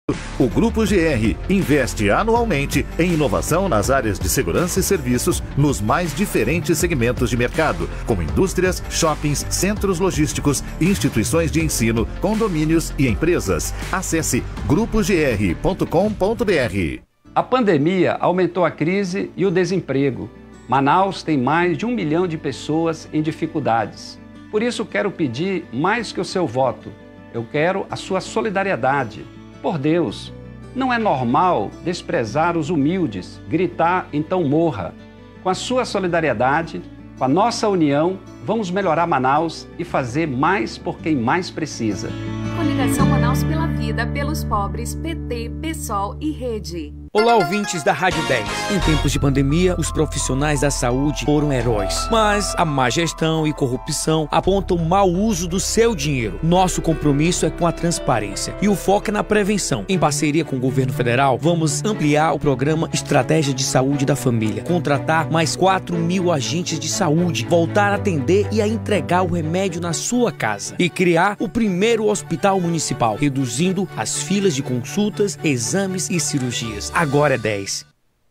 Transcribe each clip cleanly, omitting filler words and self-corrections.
O Grupo GR investe anualmente em inovação nas áreas de segurança e serviços nos mais diferentes segmentos de mercado, como indústrias, shoppings, centros logísticos, instituições de ensino, condomínios e empresas. Acesse grupogr.com.br. A pandemia aumentou a crise e o desemprego. Manaus tem mais de 1 milhão de pessoas em dificuldades. Por isso, quero pedir mais que o seu voto. Eu quero a sua solidariedade. Por Deus, não é normal desprezar os humildes, gritar então morra. Com a sua solidariedade, com a nossa união, vamos melhorar Manaus e fazer mais por quem mais precisa. Coligação Manaus pela Vida, pelos pobres, PT, PSOL e Rede. Olá, ouvintes da Rádio 10. Em tempos de pandemia, os profissionais da saúde foram heróis. Mas a má gestão e corrupção apontam mau uso do seu dinheiro. Nosso compromisso é com a transparência e o foco é na prevenção. Em parceria com o governo federal, vamos ampliar o programa Estratégia de Saúde da Família, contratar mais 4.000 agentes de saúde, voltar a atender e a entregar o remédio na sua casa e criar o primeiro hospital municipal, reduzindo as filas de consultas, exames e cirurgias. Agora é 10.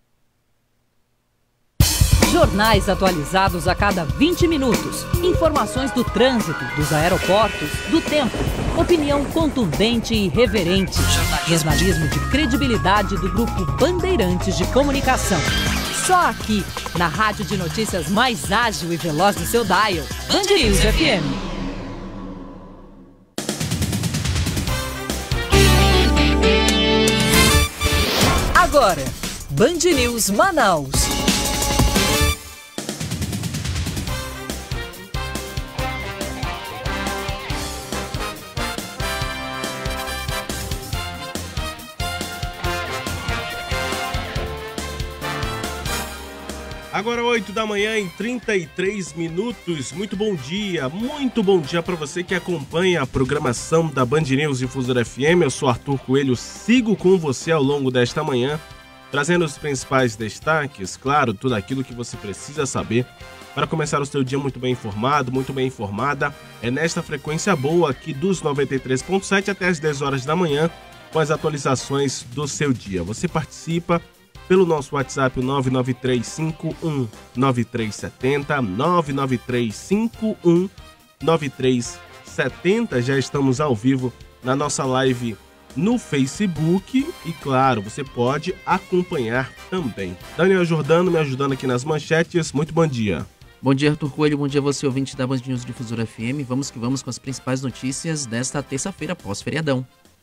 Jornais atualizados a cada 20 minutos. Informações do trânsito, dos aeroportos, do tempo. Opinião contundente e irreverente. Jornalismo de credibilidade do Grupo Bandeirantes de Comunicação. Só aqui, na rádio de notícias mais ágil e veloz do seu dial. Band News FM. Agora, Band News Manaus. Agora 8 da manhã em 33 minutos. Muito bom dia para você que acompanha a programação da Band News Difusora FM. Eu sou Arthur Coelho, sigo com você ao longo desta manhã, trazendo os principais destaques, claro, tudo aquilo que você precisa saber para começar o seu dia muito bem informado, muito bem informada. É nesta frequência boa aqui dos 93.7 até as 10 horas da manhã, com as atualizações do seu dia. Você participa pelo nosso WhatsApp 993519370, 993519370. Já estamos ao vivo na nossa live no Facebook e, claro, você pode acompanhar também. Daniel Jordano me ajudando aqui nas manchetes. Muito bom dia. Bom dia, Arthur Coelho. Bom dia a você, ouvinte da Band News Difusora FM. Vamos que vamos com as principais notícias desta terça-feira pós-feriadão.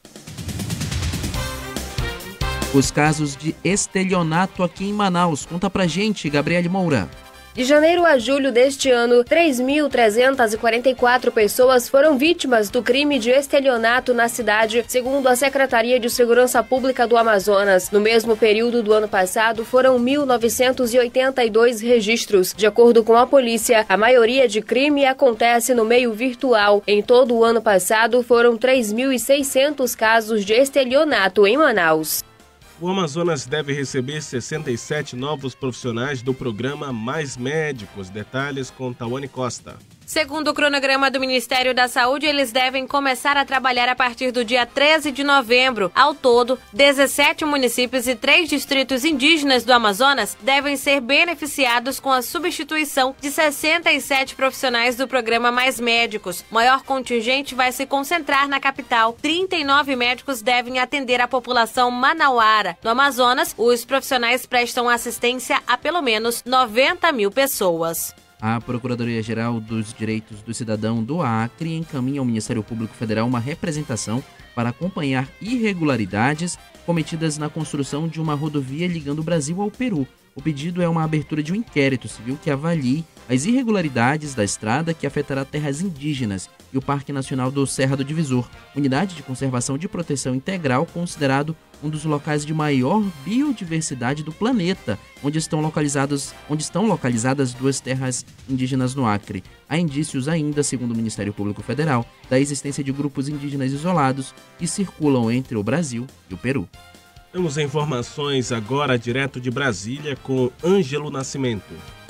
Os casos de estelionato aqui em Manaus. Conta pra gente, Gabriele Moura. De janeiro a julho deste ano, 3.344 pessoas foram vítimas do crime de estelionato na cidade, segundo a Secretaria de Segurança Pública do Amazonas. No mesmo período do ano passado, foram 1.982 registros. De acordo com a polícia, a maioria de crime acontece no meio virtual. Em todo o ano passado, foram 3.600 casos de estelionato em Manaus. O Amazonas deve receber 67 novos profissionais do programa Mais Médicos. Detalhes com Tawane Costa. Segundo o cronograma do Ministério da Saúde, eles devem começar a trabalhar a partir do dia 13 de novembro. Ao todo, 17 municípios e 3 distritos indígenas do Amazonas devem ser beneficiados com a substituição de 67 profissionais do programa Mais Médicos. O maior contingente vai se concentrar na capital. 39 médicos devem atender a população manauara. No Amazonas, os profissionais prestam assistência a pelo menos 90 mil pessoas. A Procuradoria-Geral dos Direitos do Cidadão do Acre encaminha ao Ministério Público Federal uma representação para acompanhar irregularidades cometidas na construção de uma rodovia ligando o Brasil ao Peru. O pedido é uma abertura de um inquérito civil que avalie as irregularidades da estrada que afetará terras indígenas e o Parque Nacional do Serra do Divisor, unidade de conservação de proteção integral considerado um dos locais de maior biodiversidade do planeta, onde estão localizadas 2 terras indígenas no Acre. Há indícios ainda, segundo o Ministério Público Federal, da existência de grupos indígenas isolados que circulam entre o Brasil e o Peru. Temos informações agora direto de Brasília com Ângelo Nascimento.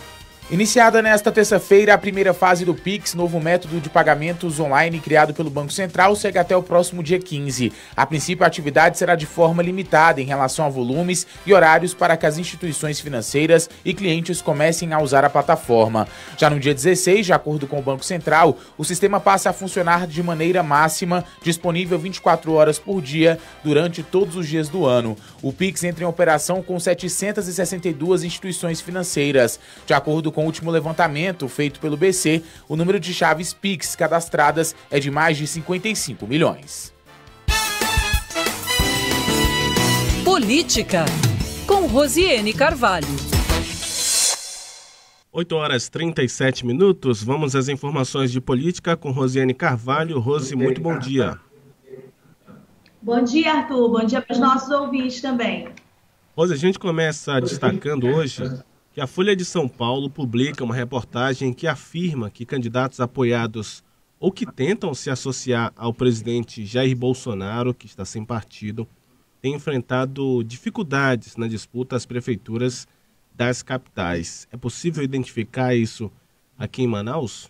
Iniciada nesta terça-feira, a primeira fase do Pix, novo método de pagamentos online criado pelo Banco Central, segue até o próximo dia 15. A princípio, a atividade será de forma limitada em relação a volumes e horários para que as instituições financeiras e clientes comecem a usar a plataforma. Já no dia 16, de acordo com o Banco Central, o sistema passa a funcionar de maneira máxima, disponível 24 horas por dia, durante todos os dias do ano. O Pix entra em operação com 762 instituições financeiras. De acordo com o último levantamento feito pelo BC, o número de chaves Pix cadastradas é de mais de 55 milhões. Política, com Rosiane Carvalho. 8h37. Vamos às informações de política com Rosiane Carvalho. Rose, muito bom dia. Bom dia, Arthur. Bom dia para os nossos ouvintes também. Rose, a gente começa destacando hoje que a Folha de São Paulo publica uma reportagem que afirma que candidatos apoiados ou que tentam se associar ao presidente Jair Bolsonaro, que está sem partido, têm enfrentado dificuldades na disputa às prefeituras das capitais. É possível identificar isso aqui em Manaus?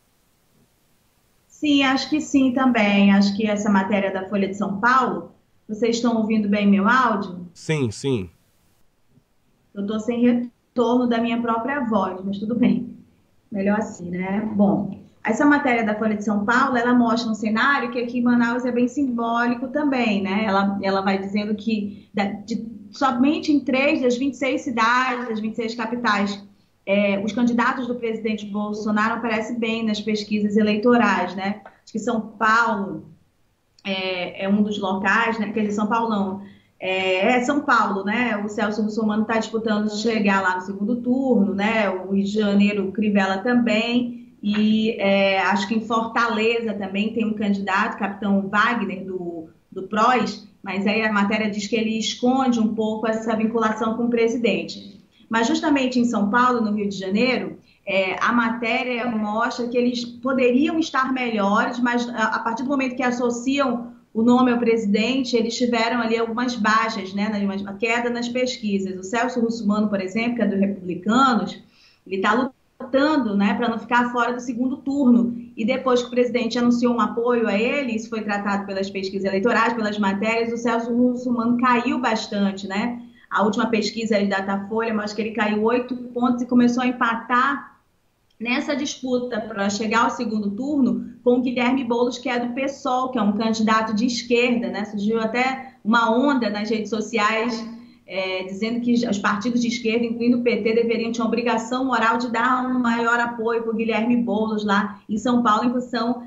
Sim, acho que sim também. Acho que essa matéria da Folha de São Paulo, vocês estão ouvindo bem meu áudio? Sim, sim. Eu estou sem retorno da minha própria voz, mas tudo bem. Melhor assim, né? Bom, essa matéria da Folha de São Paulo, ela mostra um cenário que aqui em Manaus é bem simbólico também, né? Ela vai dizendo que somente em 3 das 26 cidades, das 26 capitais, os candidatos do presidente Bolsonaro aparecem bem nas pesquisas eleitorais, né? Acho que São Paulo é um dos locais, né? Quer dizer, São Paulo não. São Paulo, né? O Celso Russomano está disputando chegar lá no segundo turno, né? O Rio de Janeiro, o Crivella também. E acho que em Fortaleza também tem um candidato, Capitão Wagner, do PROS, mas aí a matéria diz que ele esconde um pouco essa vinculação com o presidente. Mas justamente em São Paulo, no Rio de Janeiro, a matéria mostra que eles poderiam estar melhores, mas a partir do momento que associam o nome ao presidente, eles tiveram ali algumas baixas, né, uma queda nas pesquisas. O Celso Russomano, por exemplo, que é do Republicanos, ele está lutando, né, para não ficar fora do segundo turno. E depois que o presidente anunciou um apoio a ele, isso foi tratado pelas pesquisas eleitorais, pelas matérias, o Celso Russomano caiu bastante, né? A última pesquisa aí da Datafolha mostra que ele caiu 8 pontos e começou a empatar nessa disputa para chegar ao segundo turno com o Guilherme Boulos, que é do PSOL, que é um candidato de esquerda, né? Surgiu até uma onda nas redes sociais dizendo que os partidos de esquerda, incluindo o PT, tinham obrigação moral de dar um maior apoio para o Guilherme Boulos lá em São Paulo, em função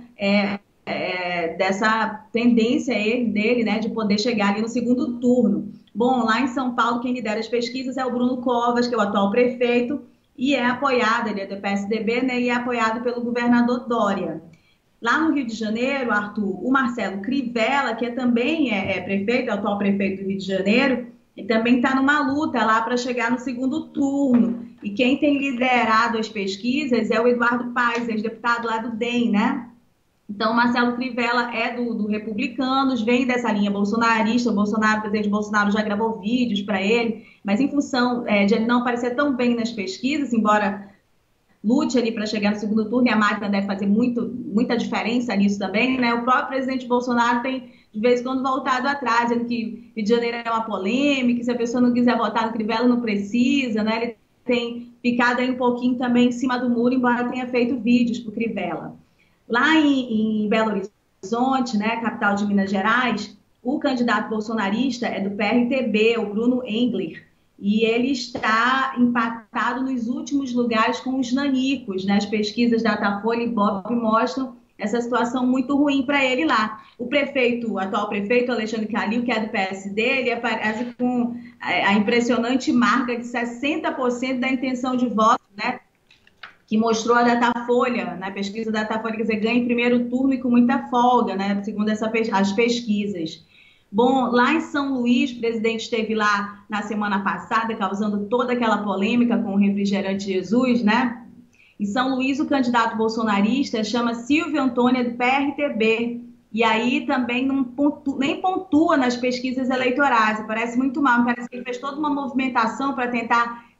dessa tendência dele, né, de poder chegar ali no segundo turno. Bom, lá em São Paulo, quem lidera as pesquisas é o Bruno Covas, que é o atual prefeito, e é apoiado, ele é do PSDB, né, e é apoiado pelo governador Dória. Lá no Rio de Janeiro, Arthur, o Marcelo Crivella, que também é prefeito, é o atual prefeito do Rio de Janeiro, e também está numa luta lá para chegar no segundo turno. E quem tem liderado as pesquisas é o Eduardo Paes, ex-deputado lá do DEM, né? Então, o Marcelo Crivella é do Republicanos, vem dessa linha bolsonarista. O presidente Bolsonaro já gravou vídeos para ele, mas em função de ele não aparecer tão bem nas pesquisas, embora lute ali para chegar no segundo turno, e a máquina deve fazer muita diferença nisso também, né? O próprio presidente Bolsonaro tem, de vez em quando, voltado atrás, dizendo que Rio de Janeiro é uma polêmica, que se a pessoa não quiser votar no Crivella, não precisa, né? Ele tem ficado aí um pouquinho também em cima do muro, embora tenha feito vídeos para o Crivella. Lá em Belo Horizonte, né, capital de Minas Gerais, o candidato bolsonarista é do PRTB, o Bruno Engler, e ele está empatado nos últimos lugares com os nanicos, né? As pesquisas da Datafolha e Ibope mostram essa situação muito ruim para ele lá. O atual prefeito, Alexandre Calil, que é do PSD, ele aparece com a impressionante marca de 60% da intenção de voto, né? Que mostrou a Datafolha, na pesquisa da Datafolha, quer dizer, ganha em primeiro turno e com muita folga, né? Segundo as pesquisas. Bom, lá em São Luís, o presidente esteve lá na semana passada, causando toda aquela polêmica com o refrigerante Jesus, né? Em São Luís, o candidato bolsonarista chama Silvio Antônio do PRTB. E aí também nem pontua nas pesquisas eleitorais. Parece muito mal. Parece que ele fez toda uma movimentação para tentar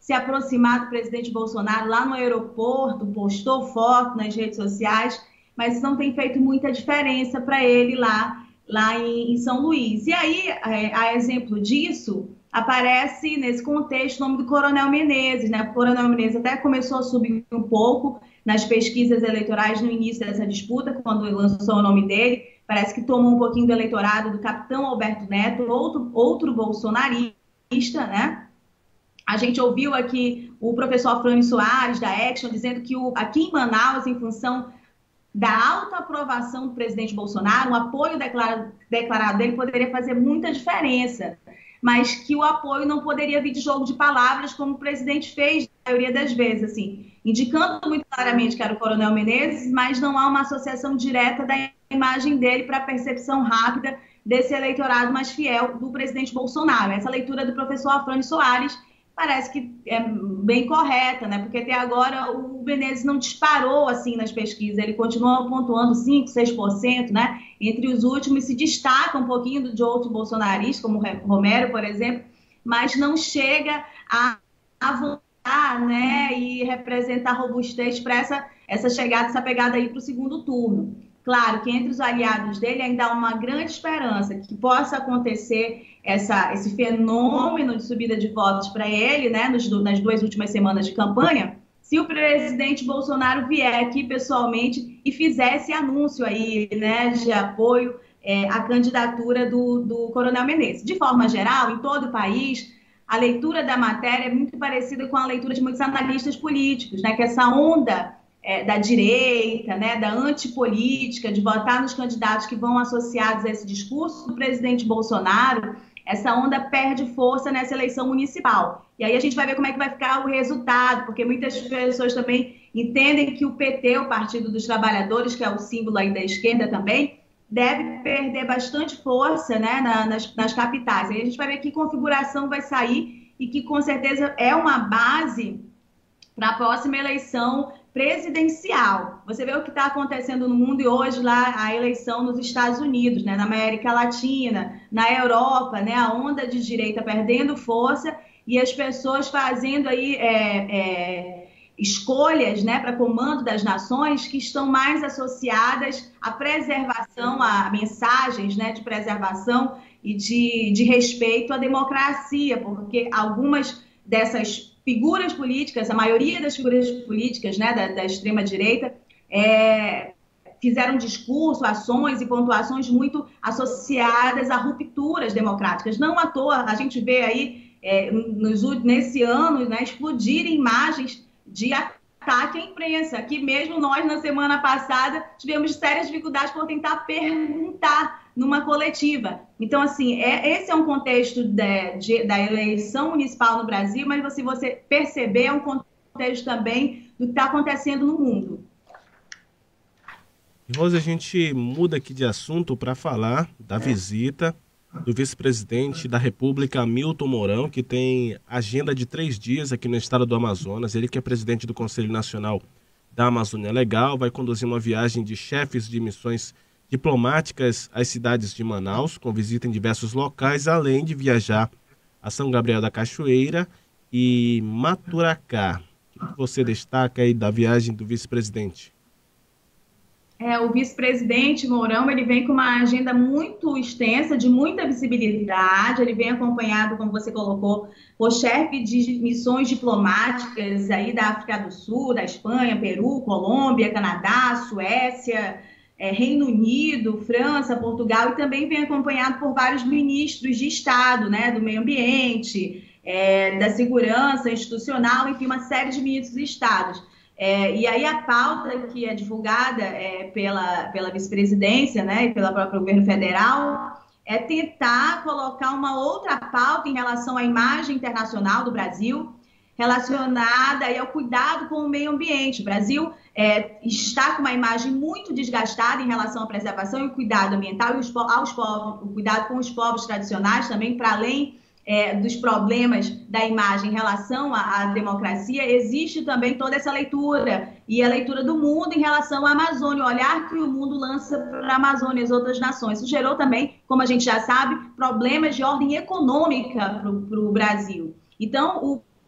se aproximar do presidente Bolsonaro lá no aeroporto, postou foto nas redes sociais, mas não tem feito muita diferença para ele lá em São Luís. E aí, a exemplo disso, aparece nesse contexto o nome do Coronel Menezes, né? O Coronel Menezes até começou a subir um pouco nas pesquisas eleitorais no início dessa disputa, quando ele lançou o nome dele. Parece que tomou um pouquinho do eleitorado do capitão Alberto Neto, outro bolsonarista, né? A gente ouviu aqui o professor Afrânio Soares, da Action, dizendo que aqui em Manaus, em função da alta aprovação do presidente Bolsonaro, o apoio declarado dele poderia fazer muita diferença, mas que o apoio não poderia vir de jogo de palavras, como o presidente fez na maioria das vezes, assim, indicando muito claramente que era o Coronel Menezes, mas não há uma associação direta da imagem dele para a percepção rápida desse eleitorado mais fiel do presidente Bolsonaro. Essa leitura do professor Afrânio Soares parece que é bem correta, né? Porque até agora o Menezes não disparou assim nas pesquisas, ele continua pontuando 5%, 6%, né? Entre os últimos se destaca um pouquinho de outros bolsonaristas, como Romero, por exemplo, mas não chega a voltar, né? E representar robustez para essa pegada aí para o segundo turno. Claro que entre os aliados dele ainda há uma grande esperança que possa acontecer esse fenômeno de subida de votos para ele, né, nas 2 últimas semanas de campanha, se o presidente Bolsonaro vier aqui pessoalmente e fizer esse anúncio aí, né, de apoio à candidatura do Coronel Menezes. De forma geral, em todo o país, a leitura da matéria é muito parecida com a leitura de muitos analistas políticos, né, que essa onda da direita, né, da antipolítica, de votar nos candidatos que vão associados a esse discurso do presidente Bolsonaro, essa onda perde força nessa eleição municipal. E aí a gente vai ver como é que vai ficar o resultado, porque muitas pessoas também entendem que o PT, o Partido dos Trabalhadores, que é o símbolo aí da esquerda também, deve perder bastante força, né, nas capitais. Aí a gente vai ver que configuração vai sair e que com certeza é uma base para a próxima eleição presidencial. Você vê o que está acontecendo no mundo e hoje lá a eleição nos Estados Unidos, né, na América Latina, na Europa, né, a onda de direita perdendo força e as pessoas fazendo aí escolhas, né, para comando das nações que estão mais associadas à preservação, a mensagens, né, de preservação e de respeito à democracia, porque algumas dessas figuras políticas, a maioria das figuras políticas, né, da extrema-direita, fizeram discurso, ações e pontuações muito associadas a rupturas democráticas. Não à toa, a gente vê aí, nesse ano, né, explodirem imagens de ataque à imprensa, que mesmo nós, na semana passada, tivemos sérias dificuldades por tentar perguntar numa coletiva. Então, assim, esse é um contexto da eleição municipal no Brasil, mas se você perceber, é um contexto também do que está acontecendo no mundo. Rosa, a gente muda aqui de assunto para falar da visita do vice-presidente da República, Hamilton Mourão, que tem agenda de 3 dias aqui no estado do Amazonas. Ele que é presidente do Conselho Nacional da Amazônia Legal, vai conduzir uma viagem de chefes de missões diplomáticas às cidades de Manaus, com visita em diversos locais, além de viajar a São Gabriel da Cachoeira e Maturacá. O que você destaca aí da viagem do vice-presidente? O vice-presidente Mourão, ele vem com uma agenda muito extensa, de muita visibilidade, ele vem acompanhado, como você colocou, por chefe de missões diplomáticas aí da África do Sul, da Espanha, Peru, Colômbia, Canadá, Suécia, Reino Unido, França, Portugal, e também vem acompanhado por vários ministros de Estado, né, do meio ambiente, da segurança institucional, enfim, uma série de ministros de Estados. E aí a pauta que é divulgada pela vice-presidência, né, e pelo próprio governo federal, é tentar colocar uma outra pauta em relação à imagem internacional do Brasil, relacionada aí ao cuidado com o meio ambiente. O Brasil está com uma imagem muito desgastada em relação à preservação e o cuidado ambiental e o cuidado com os povos tradicionais também, para além dos problemas da imagem em relação à democracia, existe também toda essa leitura, e a leitura do mundo em relação à Amazônia, o olhar que o mundo lança para a Amazônia e as outras nações. Isso gerou também, como a gente já sabe, problemas de ordem econômica para o Brasil. Então,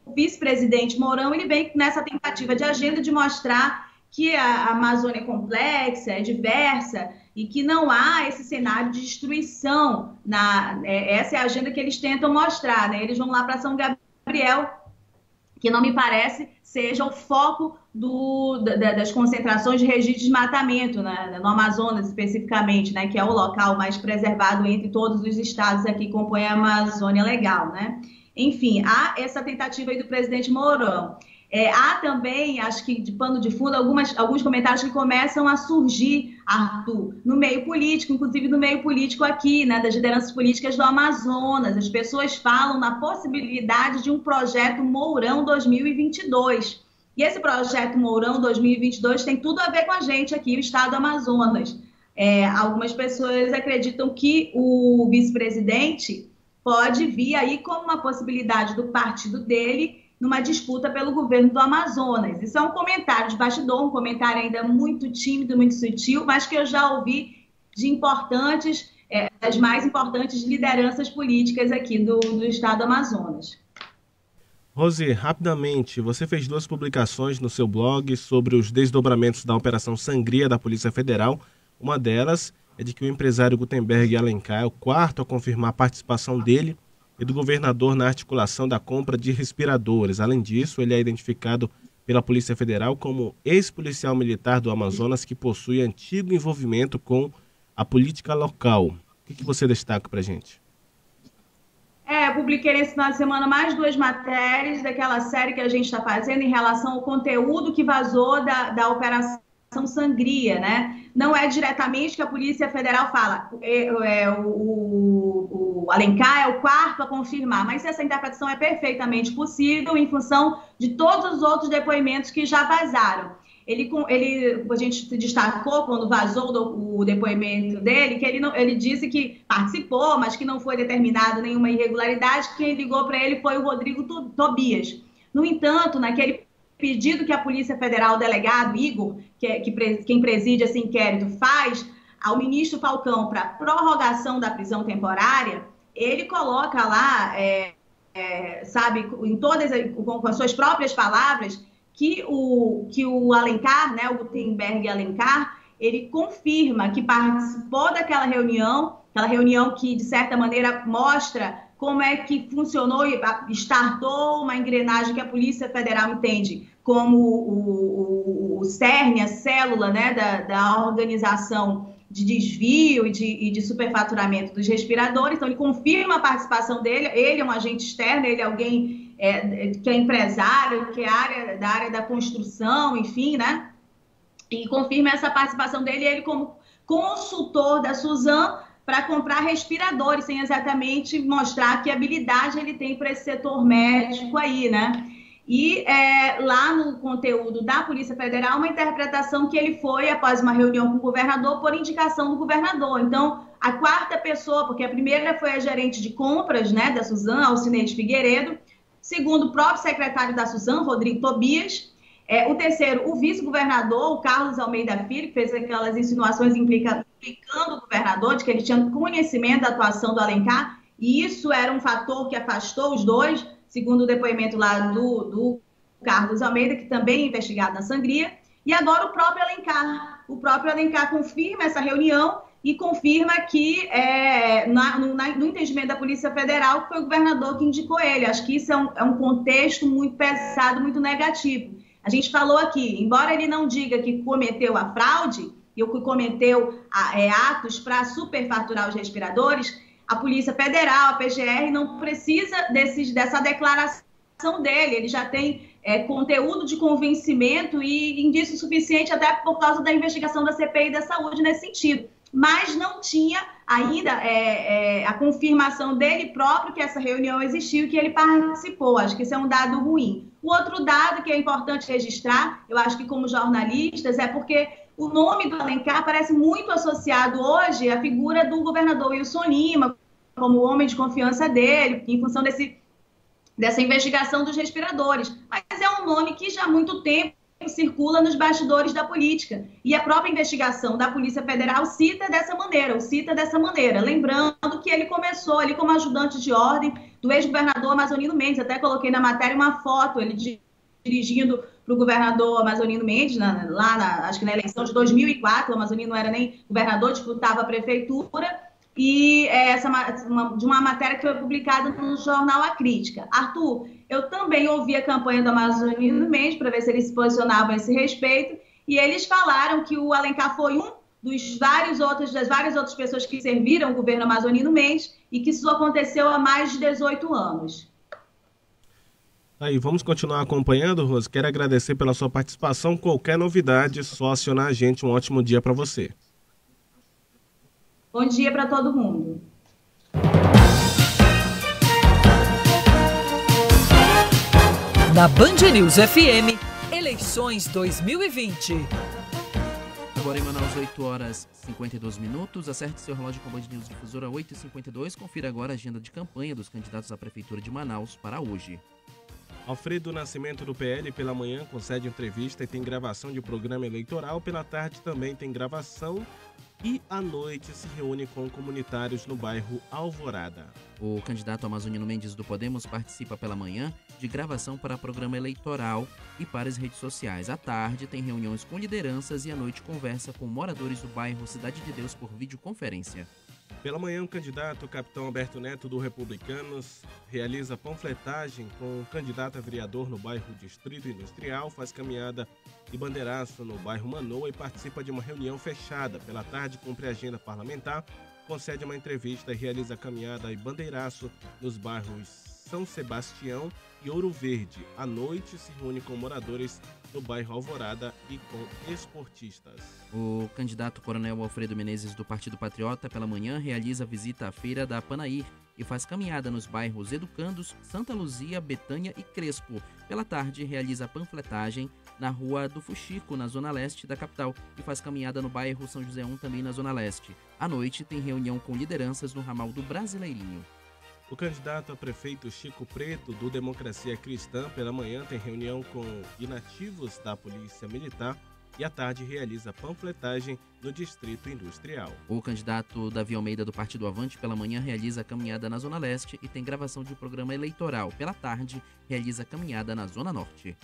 vice-presidente Mourão, ele vem nessa tentativa de agenda de mostrar que a Amazônia é complexa, é diversa e que não há esse cenário de destruição. Essa é a agenda que eles tentam mostrar, né? Eles vão lá para São Gabriel, que não me parece seja o foco das concentrações de registro de desmatamento, né, no Amazonas especificamente, né, que é o local mais preservado entre todos os estados aqui que compõem a Amazônia Legal, né? Enfim, há essa tentativa aí do presidente Mourão. Há também, acho que de pano de fundo, alguns comentários que começam a surgir, Arthur, no meio político, inclusive no meio político aqui, né, das lideranças políticas do Amazonas. As pessoas falam na possibilidade de um projeto Mourão 2022. E esse projeto Mourão 2022 tem tudo a ver com a gente aqui, o estado do Amazonas. Algumas pessoas acreditam que o vice-presidente pode vir aí como uma possibilidade do partido dele numa disputa pelo governo do Amazonas. Isso é um comentário de bastidor, um comentário ainda muito tímido, muito sutil, mas que eu já ouvi de importantes, das mais importantes lideranças políticas aqui do estado do Amazonas. Rose, rapidamente, você fez 2 publicações no seu blog sobre os desdobramentos da Operação Sangria da Polícia Federal. Uma delas é de que o empresário Gutenberg Alencar é o 4º a confirmar a participação dele e do governador na articulação da compra de respiradores. Além disso, ele é identificado pela Polícia Federal como ex-policial militar do Amazonas que possui antigo envolvimento com a política local. O que você destaca para a gente? Eu publiquei nesse final de semana mais 2 matérias daquela série que a gente está fazendo em relação ao conteúdo que vazou da Operação Sangria, né? Não é diretamente que a Polícia Federal fala, o Alencar é o 4º a confirmar, mas essa interpretação é perfeitamente possível em função de todos os outros depoimentos que já vazaram. A gente destacou quando vazou o depoimento dele, que ele disse que participou, mas que não foi determinado nenhuma irregularidade. Quem ligou para ele foi o Rodrigo Tobias. No entanto, naquele pedido que a Polícia Federal, o delegado Igor, quem preside esse inquérito, faz ao ministro Falcão para prorrogação da prisão temporária, ele coloca lá, com as suas próprias palavras, que o Alencar, né, o Gutenberg Alencar, ele confirma que participou daquela reunião que, de certa maneira, mostra como é que funcionou e startou uma engrenagem que a Polícia Federal entende como o cerne, a célula, né, da organização de desvio e de superfaturamento dos respiradores. Então, ele confirma a participação dele. Ele é um agente externo, ele é alguém que é empresário, que é da área da construção, enfim, né? E confirma essa participação dele, ele como consultor da Suzan para comprar respiradores, sem exatamente mostrar que habilidade ele tem para esse setor médico aí, né? E lá no conteúdo da Polícia Federal, uma interpretação que ele foi após uma reunião com o governador por indicação do governador. Então, a 4ª pessoa, porque a primeira foi a gerente de compras, né, da Suzan, Alcineide Figueiredo. Segundo, o próprio secretário da Suzan, Rodrigo Tobias. O terceiro, o vice-governador, o Carlos Almeida Filho, que fez aquelas insinuações implicando o governador de que ele tinha conhecimento da atuação do Alencar, e isso era um fator que afastou os dois, segundo o depoimento lá do Carlos Almeida, que também é investigado na Sangria. E agora o próprio Alencar. O próprio Alencar confirma essa reunião e confirma que, no entendimento da Polícia Federal, foi o governador que indicou ele. Acho que isso é um contexto muito pesado, muito negativo. A gente falou aqui, embora ele não diga que cometeu a fraude, e que cometeu atos para superfaturar os respiradores, a Polícia Federal, a PGR, não precisa dessa declaração dele. Ele já tem conteúdo de convencimento e indício suficiente até por causa da investigação da CPI da Saúde nesse sentido. Mas não tinha ainda a confirmação dele próprio que essa reunião existiu e que ele participou. Acho que esse é um dado ruim. O outro dado que é importante registrar, eu acho que como jornalistas, é porque o nome do Alencar parece muito associado hoje à figura do governador Wilson Lima, como homem de confiança dele, em função dessa investigação dos respiradores. Mas é um nome que já há muito tempo circula nos bastidores da política. E a própria investigação da Polícia Federal o cita dessa maneira. Lembrando que ele começou ali como ajudante de ordem do ex-governador Amazonino Mendes. Até coloquei na matéria uma foto, ele dirigindo para o governador Amazonino Mendes, acho que na eleição de 2004, o Amazonino não era nem governador, disputava a prefeitura, e de uma matéria que foi publicada no jornal A Crítica. Arthur, eu também ouvi a campanha do Amazonino Mendes para ver se eles se posicionavam a esse respeito, e eles falaram que o Alencar foi das várias outras pessoas que serviram o governo Amazonino Mendes e que isso aconteceu há mais de 18 anos. Aí, vamos continuar acompanhando, Rose. Quero agradecer pela sua participação. Qualquer novidade, só acionar a gente. Um ótimo dia para você. Bom dia para todo mundo. Na Band News FM, eleições 2020. Agora em Manaus, 8 horas e 52 minutos. Acerte seu relógio com a Band News Difusora 8h52. Confira agora a agenda de campanha dos candidatos à Prefeitura de Manaus para hoje. Alfredo Nascimento, do PL, pela manhã concede entrevista e tem gravação de programa eleitoral. Pela tarde também tem gravação e à noite se reúne com comunitários no bairro Alvorada. O candidato Amazonino Mendes do Podemos participa pela manhã de gravação para programa eleitoral e para as redes sociais. À tarde tem reuniões com lideranças e à noite conversa com moradores do bairro Cidade de Deus por videoconferência. Pela manhã, o candidato Capitão Alberto Neto, do Republicanos, realiza panfletagem com o candidato a vereador no bairro Distrito Industrial, faz caminhada e bandeiraço no bairro Manoa e participa de uma reunião fechada. Pela tarde, cumpre a agenda parlamentar, concede uma entrevista e realiza caminhada e bandeiraço nos bairros São Sebastião e Ouro Verde. À noite, se reúne com moradores no bairro Alvorada e com esportistas. O candidato Coronel Alfredo Menezes, do Partido Patriota, pela manhã realiza visita à Feira da Panair e faz caminhada nos bairros Educandos, Santa Luzia, Betânia e Crespo. Pela tarde, realiza panfletagem na Rua do Fuxico, na zona leste da capital, e faz caminhada no bairro São José 1, também na zona leste. À noite, tem reunião com lideranças no ramal do Brasileirinho. O candidato a prefeito Chico Preto, do Democracia Cristã, pela manhã tem reunião com inativos da Polícia Militar e à tarde realiza panfletagem no Distrito Industrial. O candidato Davi Almeida, do Partido Avante, pela manhã realiza caminhada na Zona Leste e tem gravação de programa eleitoral. Pela tarde, realiza caminhada na Zona Norte.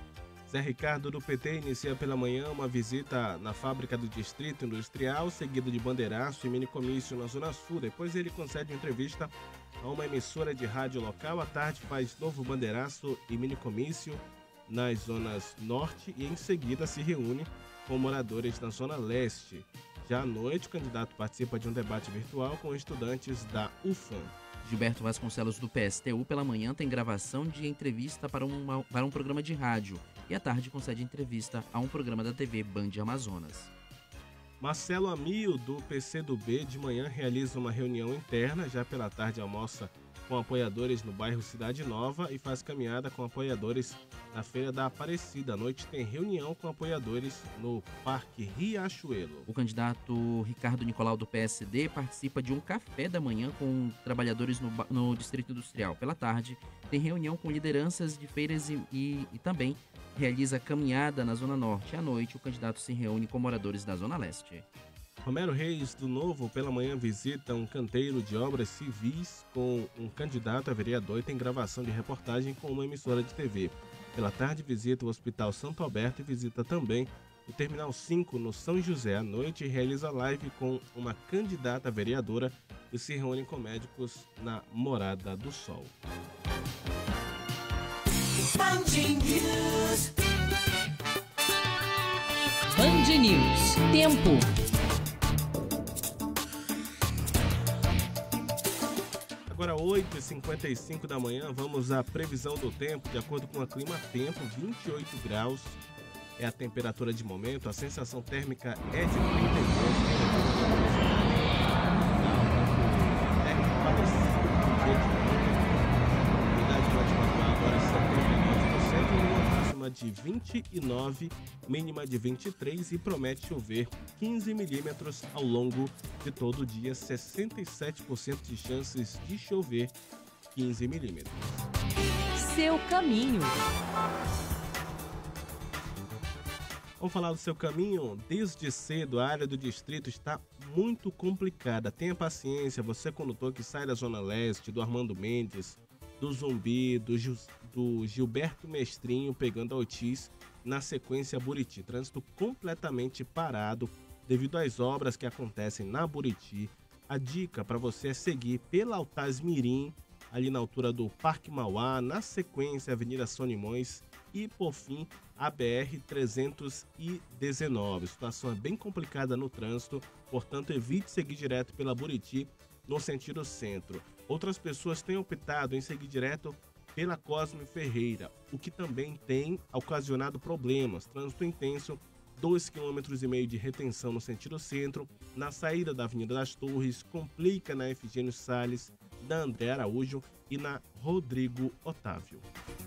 Zé Ricardo, do PT, inicia pela manhã uma visita na fábrica do Distrito Industrial, seguida de bandeiraço e minicomício na Zona Sul. Depois ele concede entrevista a uma emissora de rádio local. À tarde faz novo bandeiraço e minicomício nas zonas Norte e em seguida se reúne com moradores na Zona Leste. Já à noite, o candidato participa de um debate virtual com estudantes da UFAM. Gilberto Vasconcelos, do PSTU, pela manhã tem gravação de entrevista para um programa de rádio e à tarde concede entrevista a um programa da TV Band Amazonas. Marcelo Amil, do PCdoB, de manhã realiza uma reunião interna, já pela tarde almoça com apoiadores no bairro Cidade Nova e faz caminhada com apoiadores na Feira da Aparecida. À noite tem reunião com apoiadores no Parque Riachuelo. O candidato Ricardo Nicolau, do PSD, participa de um café da manhã com trabalhadores no Distrito Industrial. Pela tarde, tem reunião com lideranças de feiras e também realiza caminhada na Zona Norte. À noite, o candidato se reúne com moradores da Zona Leste. Romero Reis, do Novo, pela manhã visita um canteiro de obras civis com um candidato a vereador e tem gravação de reportagem com uma emissora de TV. Pela tarde, visita o Hospital Santo Alberto e visita também o Terminal 5 no São José. À noite, realiza live com uma candidata a vereadora e se reúne com médicos na Morada do Sol. Band News. Band News. Tempo. Agora 8h55 da manhã, vamos à previsão do tempo. De acordo com a Clima Tempo, 28 graus é a temperatura de momento. A sensação térmica é de 32 de 29, mínima de 23 e promete chover 15 milímetros ao longo de todo o dia, 67% de chances de chover 15 milímetros. Seu caminho. Vamos falar do seu caminho. Desde cedo, a área do distrito está muito complicada. Tenha paciência, você condutor que sai da Zona Leste, do Armando Mendes, do Zumbi, do Gilberto Mestrinho pegando a Otis, na sequência Buriti. Trânsito completamente parado devido às obras que acontecem na Buriti. A dica para você é seguir pela Altaz Mirim, ali na altura do Parque Mauá, na sequência Avenida Solimões e, por fim, a BR-319. A situação é bem complicada no trânsito, portanto, evite seguir direto pela Buriti no sentido centro. Outras pessoas têm optado em seguir direto pela Cosme Ferreira, o que também tem ocasionado problemas. Trânsito intenso, 2,5 km de retenção no sentido centro, na saída da Avenida das Torres, complica na Efigênio Salles, da André Araújo e na Rodrigo Otávio.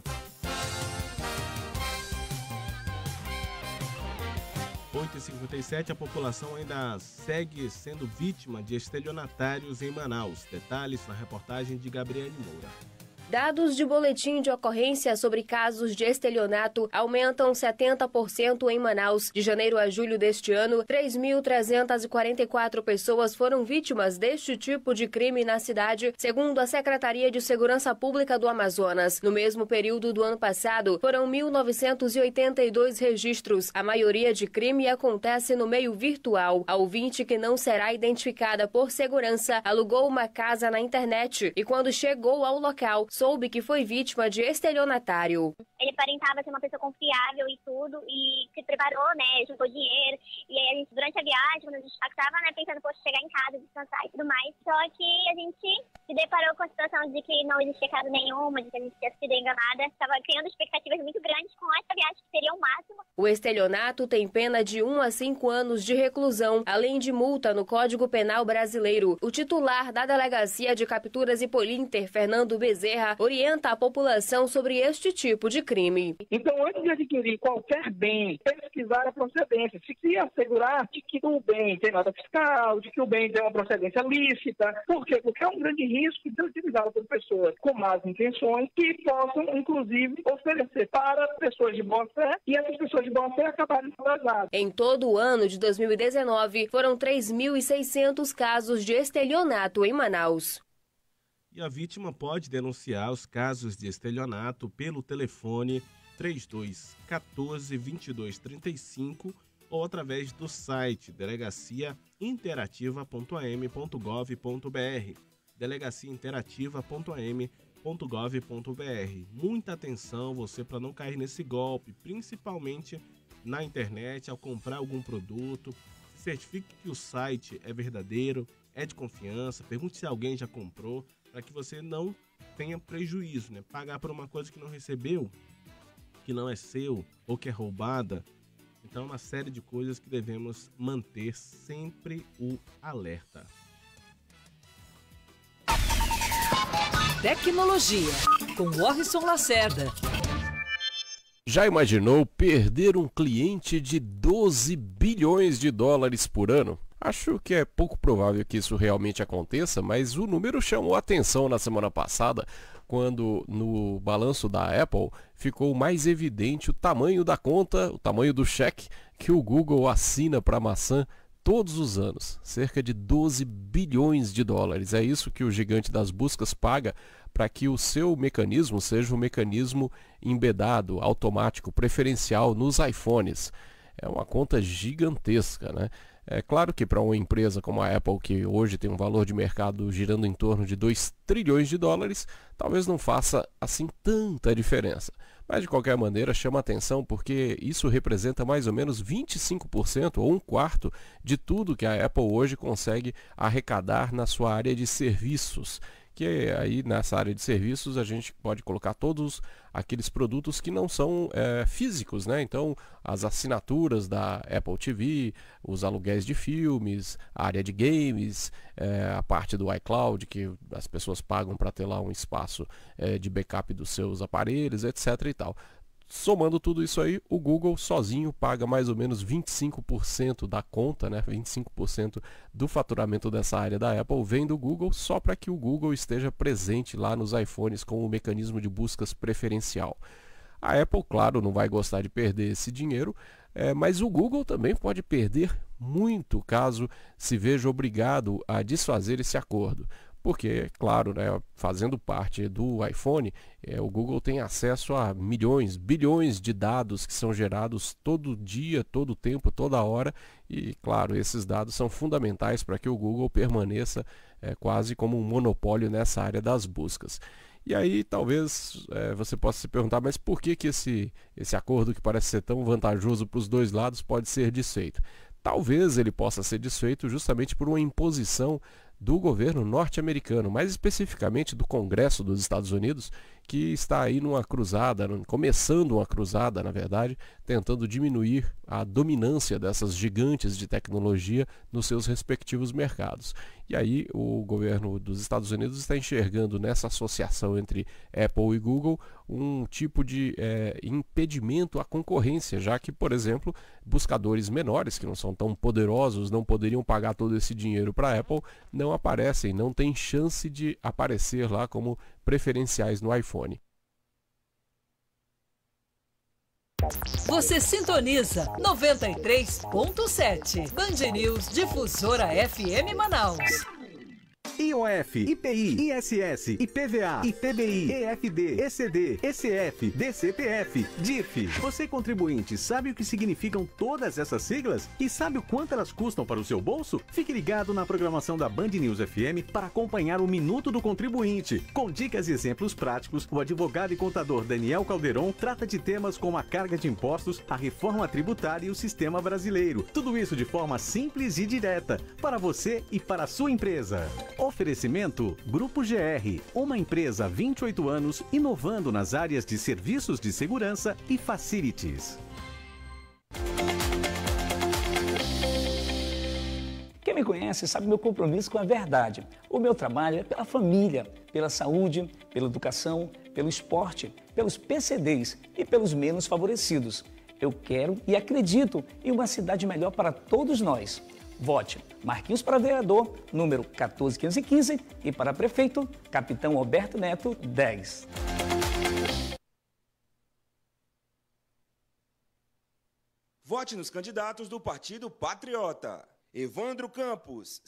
Oito e 57, a população ainda segue sendo vítima de estelionatários em Manaus. Detalhes na reportagem de Gabriele Moura. Dados de boletim de ocorrência sobre casos de estelionato aumentam 70% em Manaus. De janeiro a julho deste ano, 3.344 pessoas foram vítimas deste tipo de crime na cidade, segundo a Secretaria de Segurança Pública do Amazonas. No mesmo período do ano passado, foram 1.982 registros. A maioria de crime acontece no meio virtual. A ouvinte, que não será identificada por segurança, alugou uma casa na internet e, quando chegou ao local, soube que foi vítima de estelionatário. Ele aparentava ser uma pessoa confiável e tudo, e se preparou, né, juntou dinheiro, e aí a gente, durante a viagem, quando a gente estava, né, pensando, poxa, chegar em casa, descansar e tudo mais, só que a gente se deparou com a situação de que não existia casa nenhuma, de que a gente tinha sido enganada, estava criando expectativas muito grandes com essa viagem, que seria o máximo. O estelionato tem pena de 1 a 5 anos de reclusão, além de multa no Código Penal brasileiro. O titular da Delegacia de Capturas e Polinter, Fernando Bezerra, orienta a população sobre este tipo de crime. Então, antes de adquirir qualquer bem, pesquisar a procedência, se assegurar de que o bem tem nota fiscal, de que o bem tem uma procedência lícita. Por quê? Porque é um grande risco de ser utilizado por pessoas com más intenções que possam, inclusive, oferecer para pessoas de boa fé e essas pessoas de boa fé acabarem lesadas. Em todo o ano de 2019, foram 3.600 casos de estelionato em Manaus. E a vítima pode denunciar os casos de estelionato pelo telefone 3214 2235 ou através do site delegaciainterativa.am.gov.br, delegaciainterativa.am.gov.br. Muita atenção você para não cair nesse golpe, principalmente na internet, ao comprar algum produto. Certifique que o site é verdadeiro, é de confiança, pergunte se alguém já comprou, para que você não tenha prejuízo, né? Pagar por uma coisa que não recebeu, que não é seu ou que é roubada. Então, uma série de coisas que devemos manter sempre o alerta. Tecnologia, com Warrison Lacerda. Já imaginou perder um cliente de 12 bilhões de dólares por ano? Acho que é pouco provável que isso realmente aconteça, mas o número chamou a atenção na semana passada, quando no balanço da Apple ficou mais evidente o tamanho da conta, o tamanho do cheque que o Google assina para a maçã todos os anos, cerca de 12 bilhões de dólares. É isso que o gigante das buscas paga para que o seu mecanismo seja um mecanismo embedado, automático, preferencial nos iPhones. É uma conta gigantesca, né? É claro que para uma empresa como a Apple, que hoje tem um valor de mercado girando em torno de 2 trilhões de dólares, talvez não faça assim tanta diferença. Mas de qualquer maneira chama atenção porque isso representa mais ou menos 25% ou 1/4 de tudo que a Apple hoje consegue arrecadar na sua área de serviços. Que aí nessa área de serviços a gente pode colocar todos aqueles produtos que não são físicos, né? Então as assinaturas da Apple TV, os aluguéis de filmes, a área de games, a parte do iCloud que as pessoas pagam para ter lá um espaço de backup dos seus aparelhos, etc. e tal. Somando tudo isso aí, o Google sozinho paga mais ou menos 25% da conta, né? 25% do faturamento dessa área da Apple vem do Google, só para que o Google esteja presente lá nos iPhones com o mecanismo de buscas preferencial. A Apple, claro, não vai gostar de perder esse dinheiro, mas o Google também pode perder muito caso se veja obrigado a desfazer esse acordo. Porque, claro, né, fazendo parte do iPhone, o Google tem acesso a milhões, bilhões de dados que são gerados todo dia, todo tempo, toda hora. E, claro, esses dados são fundamentais para que o Google permaneça quase como um monopólio nessa área das buscas. E aí talvez você possa se perguntar, mas por que esse acordo que parece ser tão vantajoso para os dois lados pode ser desfeito? Talvez ele possa ser desfeito justamente por uma imposição do governo norte-americano, mais especificamente do Congresso dos Estados Unidos, que está aí numa cruzada, começando uma cruzada, na verdade, tentando diminuir a dominância dessas gigantes de tecnologia nos seus respectivos mercados. E aí o governo dos Estados Unidos está enxergando nessa associação entre Apple e Google um tipo de impedimento à concorrência, já que, por exemplo, buscadores menores, que não são tão poderosos, não poderiam pagar todo esse dinheiro para a Apple, não aparecem, não tem chance de aparecer lá como preferenciais no iPhone. Você sintoniza 93.7 Band News Difusora FM Manaus. IOF, IPI, ISS, IPVA, IPBI, EFD, ECD, ECF, DCPF, DIF. Você, contribuinte, sabe o que significam todas essas siglas? E sabe o quanto elas custam para o seu bolso? Fique ligado na programação da Band News FM para acompanhar o Minuto do Contribuinte. Com dicas e exemplos práticos, o advogado e contador Daniel Calderon trata de temas como a carga de impostos, a reforma tributária e o sistema brasileiro. Tudo isso de forma simples e direta, para você e para a sua empresa. Oferecimento Grupo GR, uma empresa há 28 anos inovando nas áreas de serviços de segurança e facilities. Quem me conhece sabe meu compromisso com a verdade. O meu trabalho é pela família, pela saúde, pela educação, pelo esporte, pelos PCDs e pelos menos favorecidos. Eu quero e acredito em uma cidade melhor para todos nós. Vote Marquinhos para vereador, número 14515, e para prefeito, Capitão Alberto Neto, 10. Vote nos candidatos do Partido Patriota. Evandro Campos,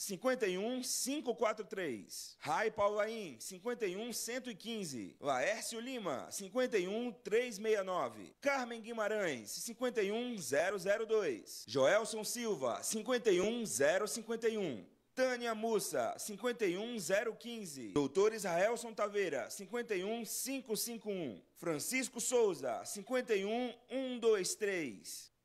51543. Rai Paulaim, 51115. Laércio Lima, 51369. Carmen Guimarães, 51002. Joelson Silva, 51051. Tânia Mussa, 51015. Doutor Israelson Taveira, 51551. Francisco Souza, 51123.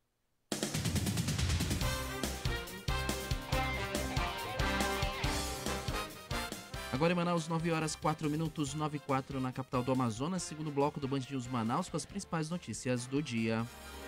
Agora em Manaus, 9 horas 4 minutos, 9h04 na capital do Amazonas, segundo bloco do Band News Manaus com as principais notícias do dia.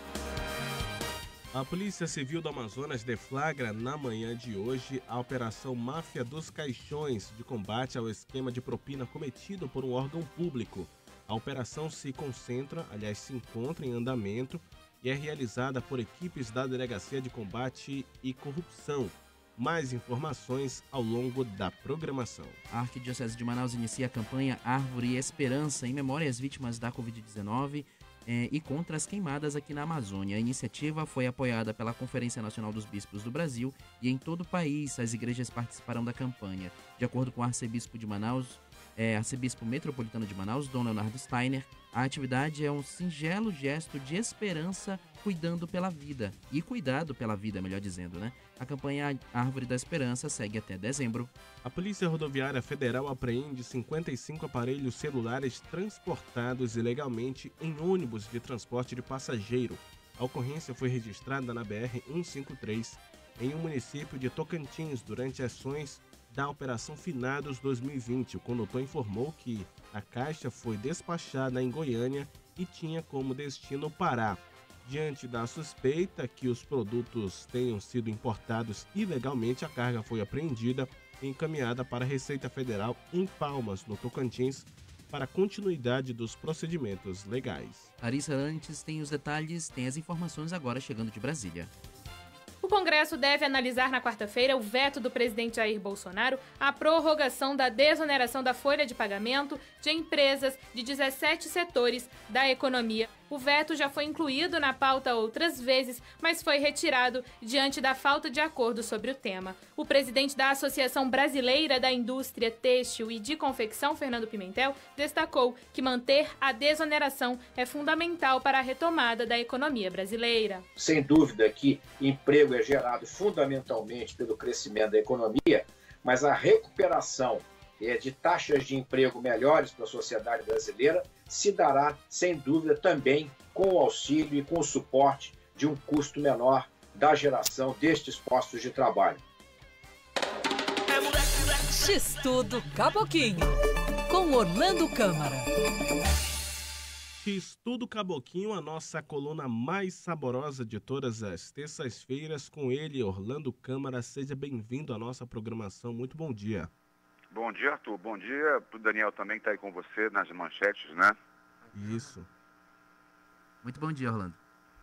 A Polícia Civil do Amazonas deflagra na manhã de hoje a Operação Máfia dos Caixões de combate ao esquema de propina cometido por um órgão público. A operação se encontra em andamento e é realizada por equipes da Delegacia de Combate e Corrupção. Mais informações ao longo da programação. A Arquidiocese de Manaus inicia a campanha Árvore Esperança em memória às vítimas da Covid-19 e contra as queimadas aqui na Amazônia. A iniciativa foi apoiada pela Conferência Nacional dos Bispos do Brasil e em todo o país as igrejas participarão da campanha. De acordo com o arcebispo de Manaus, arcebispo metropolitano de Manaus, Dom Leonardo Steiner, a atividade é um singelo gesto de esperança cuidado pela vida, melhor dizendo, né? A campanha Árvore da Esperança segue até dezembro. A Polícia Rodoviária Federal apreende 55 aparelhos celulares transportados ilegalmente em ônibus de transporte de passageiro. A ocorrência foi registrada na BR-153, em um município de Tocantins, durante ações da Operação Finados 2020. O condutor informou que a caixa foi despachada em Goiânia e tinha como destino o Pará. Diante da suspeita que os produtos tenham sido importados ilegalmente, a carga foi apreendida e encaminhada para a Receita Federal em Palmas, no Tocantins, para a continuidade dos procedimentos legais. Larissa Antes tem os detalhes, tem as informações agora chegando de Brasília. O Congresso deve analisar na quarta-feira o veto do presidente Jair Bolsonaro à prorrogação da desoneração da folha de pagamento de empresas de 17 setores da economia O veto já foi incluído na pauta outras vezes, mas foi retirado diante da falta de acordo sobre o tema. O presidente da Associação Brasileira da Indústria Têxtil e de Confecção, Fernando Pimentel, destacou que manter a desoneração é fundamental para a retomada da economia brasileira. Sem dúvida que emprego é gerado fundamentalmente pelo crescimento da economia, mas a recuperação de taxas de emprego melhores para a sociedade brasileira se dará, sem dúvida, também com o auxílio e com o suporte de um custo menor da geração destes postos de trabalho. X-Tudo Caboquinho, com Orlando Câmara. X-Tudo Caboquinho, a nossa coluna mais saborosa de todas as terças-feiras, com ele, Orlando Câmara. Seja bem-vindo à nossa programação. Muito bom dia. Bom dia, Arthur. Bom dia pro Daniel também, que está aí com você nas manchetes, né? Isso. Muito bom dia, Orlando.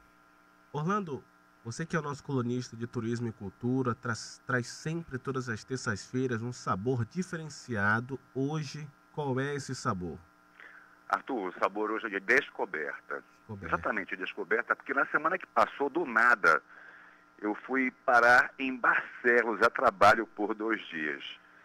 Orlando, você que é o nosso colunista de turismo e cultura, traz sempre, todas as terças-feiras, um sabor diferenciado. Hoje, qual é esse sabor? Arthur, o sabor hoje é de descoberta. Exatamente, descoberta, porque na semana que passou, do nada, eu fui parar em Barcelos a trabalho por 2 dias.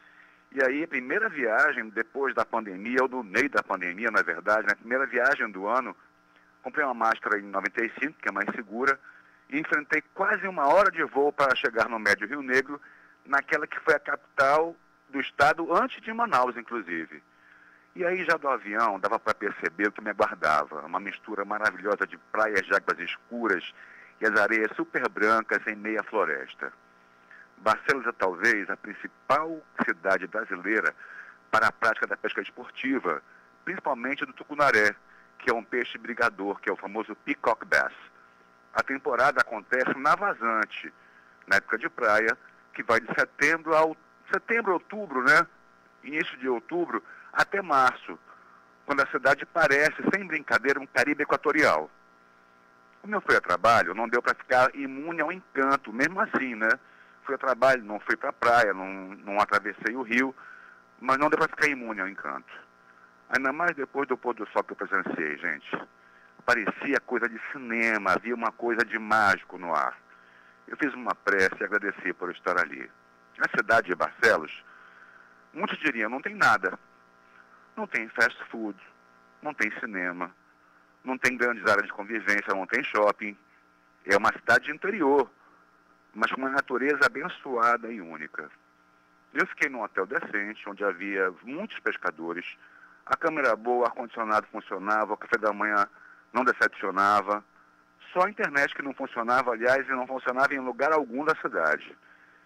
E aí, a primeira viagem, depois da pandemia, ou no meio da pandemia, na verdade, na primeira viagem do ano, comprei uma máscara em 95, que é mais segura, e enfrentei quase 1 hora de voo para chegar no Médio Rio Negro, naquela que foi a capital do estado, antes de Manaus, inclusive. E aí, já do avião, dava para perceber o que me aguardava, uma mistura maravilhosa de praias de águas escuras e as areias super brancas em meia floresta. Barcelos é talvez a principal cidade brasileira para a prática da pesca esportiva, principalmente do tucunaré, que é um peixe brigador, que é o famoso peacock bass. A temporada acontece na vazante, na época de praia, que vai de setembro, outubro, né? Início de outubro até março, quando a cidade parece, sem brincadeira, um Caribe equatorial. Como eu fui a trabalho, não deu para ficar imune ao encanto, mesmo assim, né? Fui a trabalho, não fui para a praia, não atravessei o rio, mas não deu para ficar imune ao encanto. Ainda mais depois do pôr do sol que eu presenciei, gente. Parecia coisa de cinema, havia uma coisa de mágico no ar. Eu fiz uma prece e agradeci por estar ali. Na cidade de Barcelos, muitos diriam, não tem nada. Não tem fast food, não tem cinema, não tem grandes áreas de convivência, não tem shopping. É uma cidade interior, mas com uma natureza abençoada e única. Eu fiquei num hotel decente, onde havia muitos pescadores, a câmera era boa, o ar-condicionado funcionava, o café da manhã não decepcionava, só a internet que não funcionava, aliás, e não funcionava em lugar algum da cidade.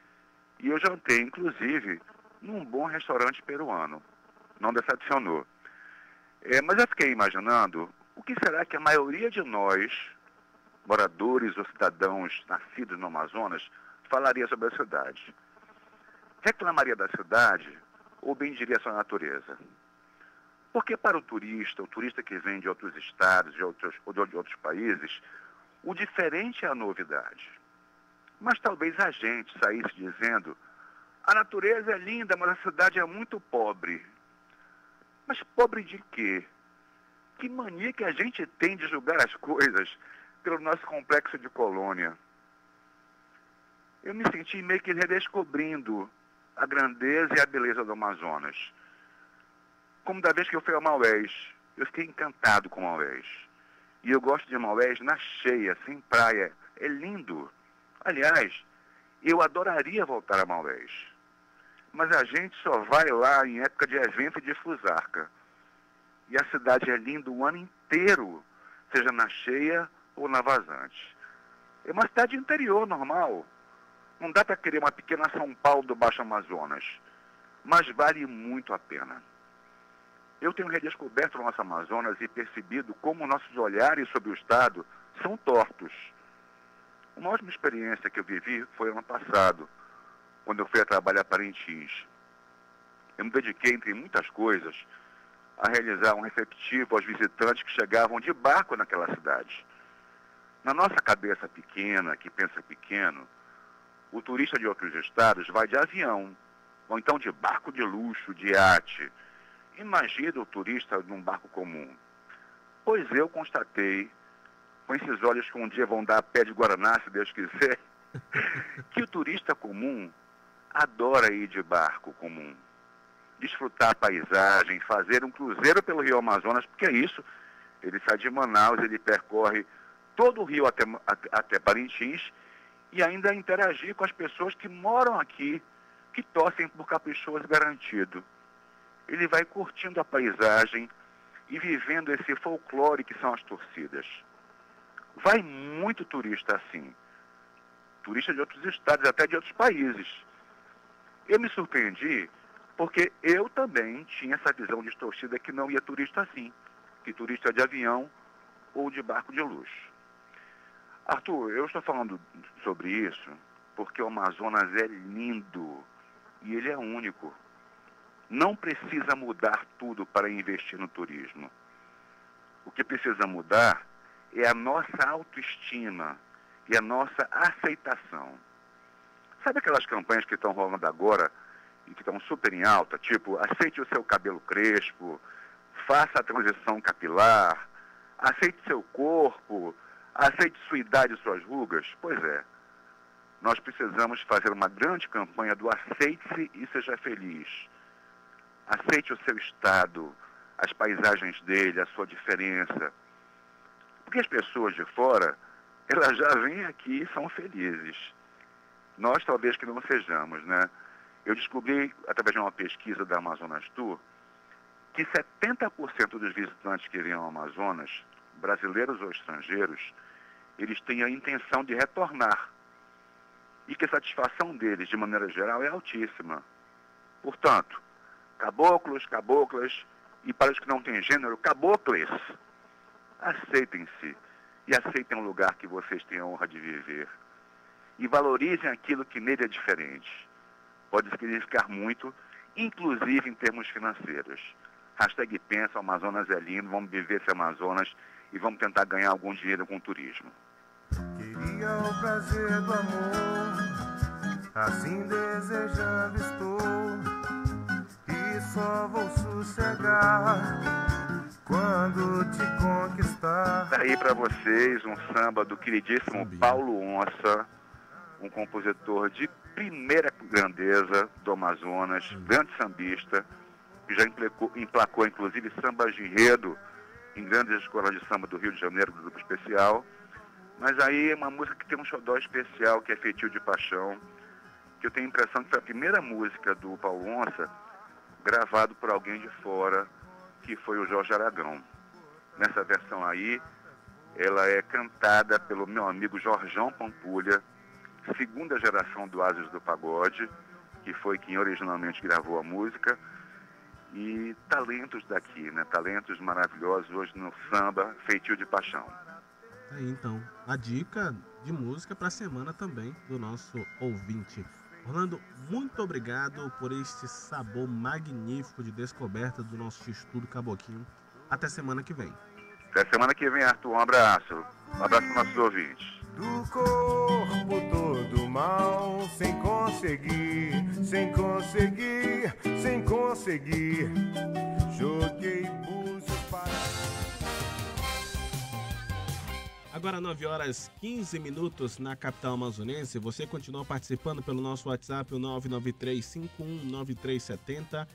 E eu jantei, inclusive, num bom restaurante peruano. Não decepcionou. Mas eu fiquei imaginando o que será que a maioria de nós, moradores ou cidadãos nascidos no Amazonas, falaria sobre a cidade. Reclamaria da cidade ou bendiria sua natureza? Porque para o turista que vem de outros estados ou de outros países, o diferente é a novidade. Mas talvez a gente saísse dizendo, a natureza é linda, mas a cidade é muito pobre. Mas pobre de quê? Que mania que a gente tem de julgar as coisas pelo nosso complexo de colônia. Eu me senti meio que redescobrindo a grandeza e a beleza do Amazonas. Como da vez que eu fui a Maués, eu fiquei encantado com Maués. E eu gosto de Maués na cheia, sem praia. É lindo. Aliás, eu adoraria voltar a Maués. Mas a gente só vai lá em época de evento de fusarca. E a cidade é linda o ano inteiro, seja na cheia ou na vazante. É uma cidade interior normal. Não dá para querer uma pequena São Paulo do Baixo Amazonas. Mas vale muito a pena. Eu tenho redescoberto o nosso Amazonas e percebido como nossos olhares sobre o estado são tortos. Uma última experiência que eu vivi foi ano passado, quando eu fui a trabalhar para Parintins. Eu me dediquei, entre muitas coisas, a realizar um receptivo aos visitantes que chegavam de barco naquela cidade. Na nossa cabeça pequena, que pensa pequeno, o turista de outros estados vai de avião, ou então de barco de luxo, de iate. Imagina o turista num barco comum. Pois eu constatei com esses olhos que um dia vão dar pé de guaraná, se Deus quiser, que o turista comum adora ir de barco comum, desfrutar a paisagem, fazer um cruzeiro pelo Rio Amazonas, porque é isso, ele sai de Manaus, ele percorre todo o rio até Parintins e ainda interagir com as pessoas que moram aqui, que torcem por Caprichoso garantido. Ele vai curtindo a paisagem e vivendo esse folclore que são as torcidas. Vai muito turista assim, turista de outros estados, até de outros países. Eu me surpreendi porque eu também tinha essa visão distorcida que não ia turista assim, que turista de avião ou de barco de luxo. Arthur, eu estou falando sobre isso porque o Amazonas é lindo e ele é único. Não precisa mudar tudo para investir no turismo. O que precisa mudar é a nossa autoestima e a nossa aceitação. Sabe aquelas campanhas que estão rolando agora e que estão super em alta, tipo, aceite o seu cabelo crespo, faça a transição capilar, aceite seu corpo, aceite sua idade e suas rugas? Pois é, nós precisamos fazer uma grande campanha do aceite-se e seja feliz. Aceite o seu estado, as paisagens dele, a sua diferença. Porque as pessoas de fora, elas já vêm aqui e são felizes. Nós talvez que não sejamos, né? Eu descobri, através de uma pesquisa da Amazonas Tour, que 70% dos visitantes que vêm ao Amazonas, brasileiros ou estrangeiros, eles têm a intenção de retornar. E que a satisfação deles, de maneira geral, é altíssima. Portanto, caboclos, caboclas, e para os que não têm gênero, cabocles, aceitem-se e aceitem o lugar que vocês têm a honra de viver. E valorizem aquilo que nele é diferente. Pode significar muito, inclusive em termos financeiros. Hashtag pensa, o Amazonas é lindo, vamos viver esse Amazonas e vamos tentar ganhar algum dinheiro com o turismo. Queria o prazer do amor, assim desejando estou, e só vou sossegar quando te conquistar. Tá aí para vocês um samba do queridíssimo Paulo Onça, um compositor de primeira grandeza do Amazonas, grande sambista, que já emplacou inclusive sambas de enredo em grandes escolas de samba do Rio de Janeiro, do Grupo Especial. Mas aí é uma música que tem um xodó especial, que é Feitio de Paixão, que eu tenho a impressão que foi a primeira música do Paulo Onça gravado por alguém de fora, que foi o Jorge Aragão. Nessa versão aí, ela é cantada pelo meu amigo Jorjão Pampulha, segunda geração do Ases do Pagode, que foi quem originalmente gravou a música, e talentos daqui, né? Talentos maravilhosos hoje no samba Feitio de Paixão. Aí então, a dica de música para a semana também do nosso ouvinte. Orlando, muito obrigado por este sabor magnífico de descoberta do nosso X-Tudo Caboquinho. Até semana que vem. Até semana que vem, Arthur. Um abraço. Um abraço para os nossos ouvintes. Do corpo todo mal, sem conseguir, sem conseguir, sem conseguir. Joguei búzios para... Agora 9h15 na capital amazonense. Você continua participando pelo nosso WhatsApp, o 993519370,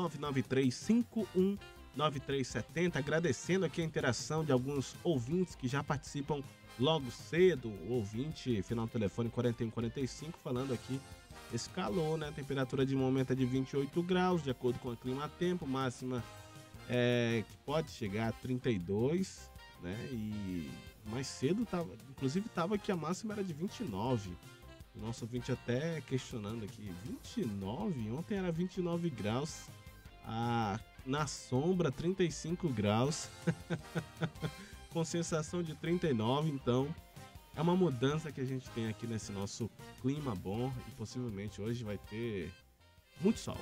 993519370. Agradecendo aqui a interação de alguns ouvintes que já participam logo cedo. O ouvinte, final do telefone 4145, falando aqui esse calor, né? A temperatura de momento é de 28 graus, de acordo com o clima-tempo, máxima que pode chegar a 32, né? E mais cedo, inclusive que a máxima era de 29. O nosso ouvinte até questionando aqui, 29? Ontem era 29 graus, na sombra 35 graus, com sensação de 39, então é uma mudança que a gente tem aqui nesse nosso clima bom e possivelmente hoje vai ter muito sol.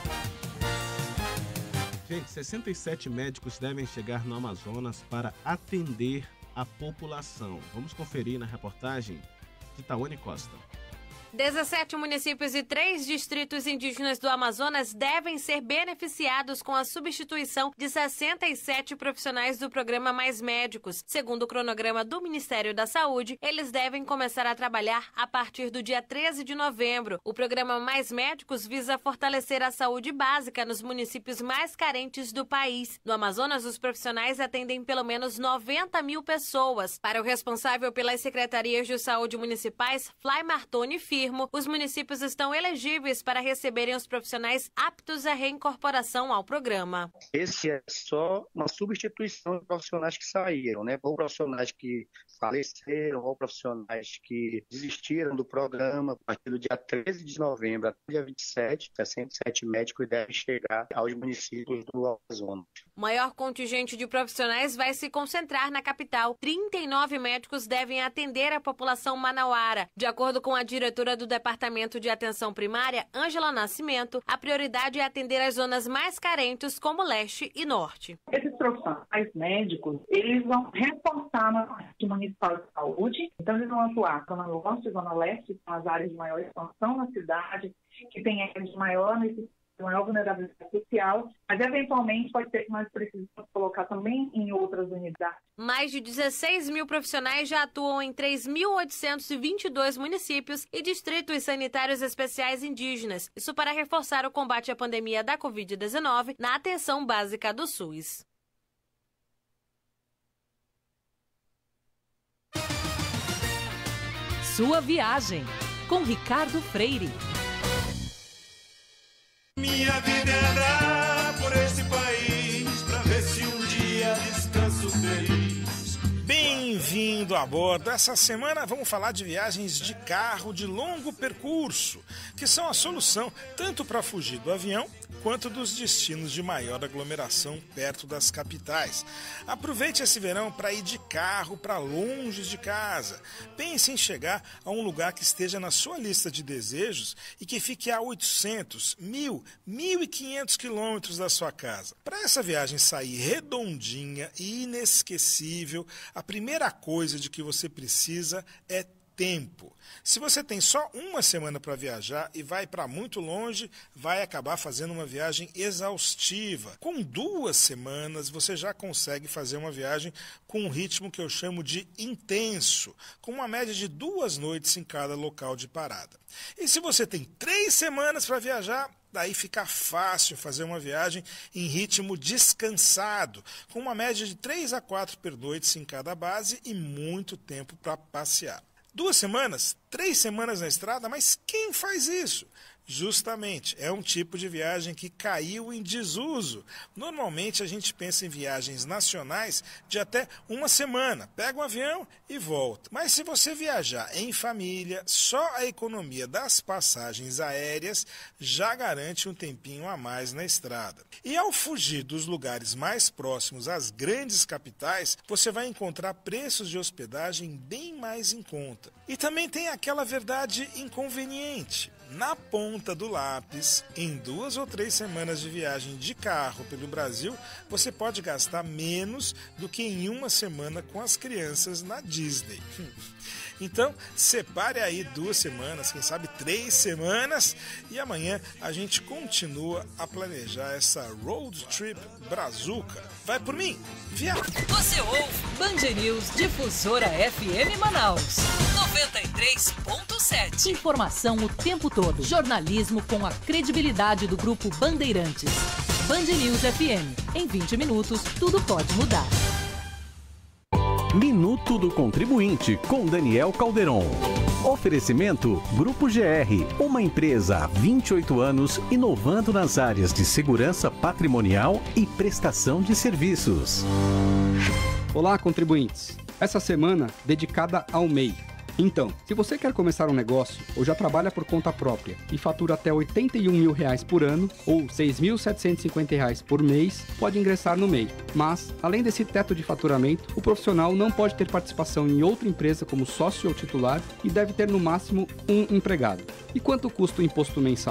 Gente, 67 médicos devem chegar no Amazonas para atender a população. Vamos conferir na reportagem de Tawane Costa. 17 municípios e 3 distritos indígenas do Amazonas devem ser beneficiados com a substituição de 67 profissionais do programa Mais Médicos. Segundo o cronograma do Ministério da Saúde, eles devem começar a trabalhar a partir do dia 13 de novembro. O programa Mais Médicos visa fortalecer a saúde básica nos municípios mais carentes do país. No Amazonas, os profissionais atendem pelo menos 90 mil pessoas. Para o responsável pelas secretarias de saúde municipais, Fly Martoni Firmo, os municípios estão elegíveis para receberem os profissionais aptos à reincorporação ao programa. Esse é só uma substituição de profissionais que saíram, né? Ou profissionais que faleceram, ou profissionais que desistiram do programa. A partir do dia 13 de novembro até o dia 27, 67 médicos devem chegar aos municípios do Amazonas. O maior contingente de profissionais vai se concentrar na capital. 39 médicos devem atender a população manauara. De acordo com a diretora do Departamento de Atenção Primária, Ângela Nascimento, a prioridade é atender as zonas mais carentes, como Leste e Norte. Esses profissionais médicos, eles vão reforçar na parte municipal de saúde, então eles vão atuar Zona Norte e Zona Leste, são as áreas de maior expansão na cidade, que tem áreas de maior necessidade, maior vulnerabilidade social, mas eventualmente pode ser que nós precisamos colocar também em outras unidades. Mais de 16 mil profissionais já atuam em 3.822 municípios e distritos sanitários especiais indígenas. Isso para reforçar o combate à pandemia da Covid-19 na atenção básica do SUS. Sua viagem, com Ricardo Freire. Minha vida é andar por esse país pra ver se um dia descanso feliz. Bem-vindo a bordo. Essa semana vamos falar de viagens de carro de longo percurso, que são a solução tanto para fugir do avião quanto dos destinos de maior aglomeração perto das capitais. Aproveite esse verão para ir de carro para longe de casa. Pense em chegar a um lugar que esteja na sua lista de desejos e que fique a 800, 1.000, 1.500 quilômetros da sua casa. Para essa viagem sair redondinha e inesquecível, a primeira coisa de que você precisa é tempo. Se você tem só uma semana para viajar e vai para muito longe, vai acabar fazendo uma viagem exaustiva. Com 2 semanas, você já consegue fazer uma viagem com um ritmo que eu chamo de intenso, com uma média de 2 noites em cada local de parada. E se você tem 3 semanas para viajar, daí fica fácil fazer uma viagem em ritmo descansado, com uma média de 3 a 4 pernoites em cada base e muito tempo para passear. 2 semanas, 3 semanas na estrada, mas quem faz isso? Justamente, é um tipo de viagem que caiu em desuso. Normalmente a gente pensa em viagens nacionais de até 1 semana, pega um avião e volta. Mas se você viajar em família, só a economia das passagens aéreas já garante um tempinho a mais na estrada. E ao fugir dos lugares mais próximos às grandes capitais, você vai encontrar preços de hospedagem bem mais em conta. E também tem aquela verdade inconveniente. Na ponta do lápis, em 2 ou 3 semanas de viagem de carro pelo Brasil, você pode gastar menos do que em 1 semana com as crianças na Disney. Então, separe aí 2 semanas, quem sabe 3 semanas, e amanhã a gente continua a planejar essa road trip brazuca. Vai por mim, viaja! Você ouve Band News Difusora FM Manaus 93.7. Informação o tempo todo. Jornalismo com a credibilidade do Grupo Bandeirantes. Band News FM. Em 20 minutos, tudo pode mudar. Minuto do Contribuinte, com Daniel Calderon. Oferecimento Grupo GR, uma empresa há 28 anos inovando nas áreas de segurança patrimonial e prestação de serviços. Olá, contribuintes. Essa semana dedicada ao MEI. Então, se você quer começar um negócio ou já trabalha por conta própria e fatura até R$ 81 mil por ano ou R$ 6.750 por mês, pode ingressar no MEI. Mas, além desse teto de faturamento, o profissional não pode ter participação em outra empresa como sócio ou titular e deve ter no máximo um empregado. E quanto custa o imposto mensal?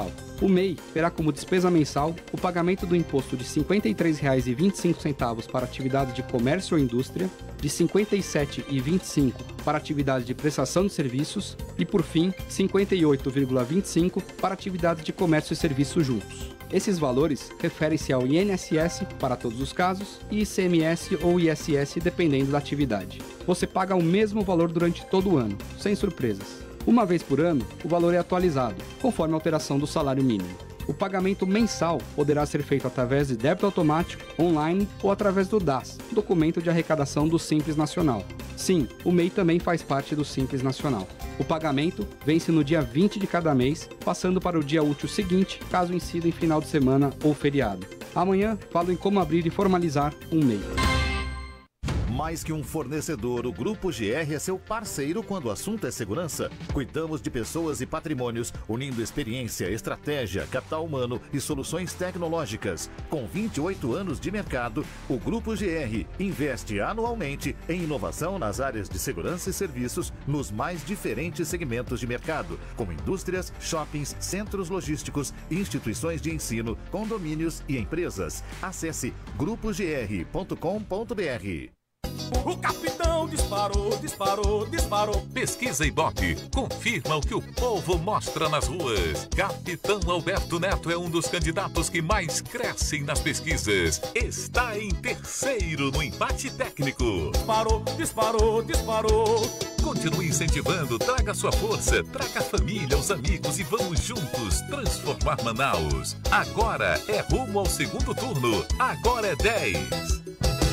O MEI terá como despesa mensal o pagamento do imposto de R$ 53,25 para atividade de comércio ou indústria, de R$ 57,25 para atividade de prestação de serviços e, por fim, R$ 58,25 para atividade de comércio e serviços juntos. Esses valores referem-se ao INSS para todos os casos e ICMS ou ISS dependendo da atividade. Você paga o mesmo valor durante todo o ano, sem surpresas. Uma vez por ano, o valor é atualizado, conforme a alteração do salário mínimo. O pagamento mensal poderá ser feito através de débito automático, online ou através do DAS, documento de arrecadação do Simples Nacional. Sim, o MEI também faz parte do Simples Nacional. O pagamento vence no dia 20 de cada mês, passando para o dia útil seguinte, caso incida em final de semana ou feriado. Amanhã, falo em como abrir e formalizar um MEI. Mais que um fornecedor, o Grupo GR é seu parceiro quando o assunto é segurança. Cuidamos de pessoas e patrimônios, unindo experiência, estratégia, capital humano e soluções tecnológicas. Com 28 anos de mercado, o Grupo GR investe anualmente em inovação nas áreas de segurança e serviços nos mais diferentes segmentos de mercado, como indústrias, shoppings, centros logísticos, instituições de ensino, condomínios e empresas. Acesse grupogr.com.br. O capitão disparou. Pesquisa Ibope confirma o que o povo mostra nas ruas. Capitão Alberto Neto é um dos candidatos que mais crescem nas pesquisas. Está em terceiro no empate técnico. Disparou. Continue incentivando, traga sua força, traga a família, os amigos e vamos juntos transformar Manaus. Agora é rumo ao segundo turno. Agora é 10.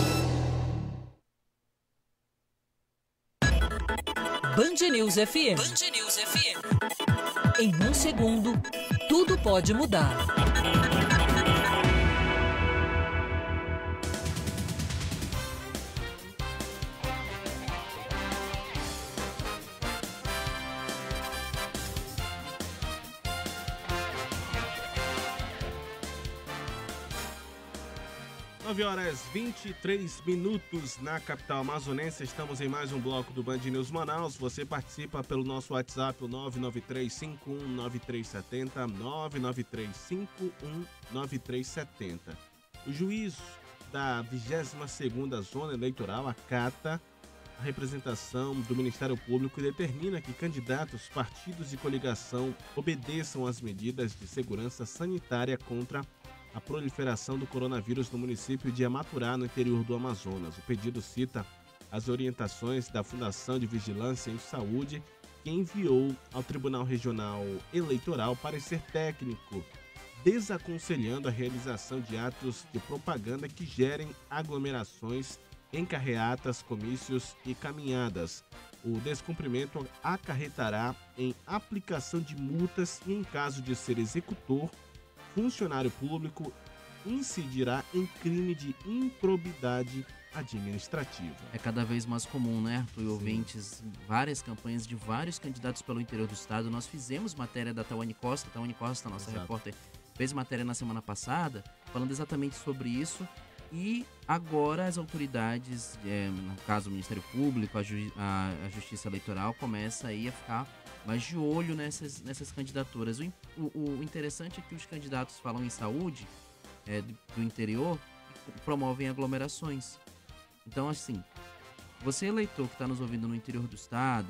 Band News FM. Em um segundo, tudo pode mudar. Horas 23 minutos na capital amazonense. Estamos em mais um bloco do Band News Manaus. Você participa pelo nosso WhatsApp, o 993519370, 993519370. O juiz da 22ª Zona Eleitoral acata a representação do Ministério Público e determina que candidatos, partidos e coligação obedeçam às medidas de segurança sanitária contra a proliferação do coronavírus no município de Amaturá, no interior do Amazonas. O pedido cita as orientações da Fundação de Vigilância em Saúde, que enviou ao Tribunal Regional Eleitoral parecer técnico, desaconselhando a realização de atos de propaganda que gerem aglomerações em carreatas, comícios e caminhadas. O descumprimento acarretará em aplicação de multas e, em caso de ser executor, funcionário público, incidirá em crime de improbidade administrativa. É cada vez mais comum, né, Arthur e ouvintes, várias campanhas de vários candidatos pelo interior do estado. Nós fizemos matéria da Tawane Costa, nossa repórter, fez matéria na semana passada, falando exatamente sobre isso. E agora as autoridades, no caso o Ministério Público, a Justiça Eleitoral, começa aí a ficar mais de olho nessas candidaturas. O interessante é que os candidatos falam em saúde do interior e promovem aglomerações. Então, assim, você eleitor que está nos ouvindo no interior do estado,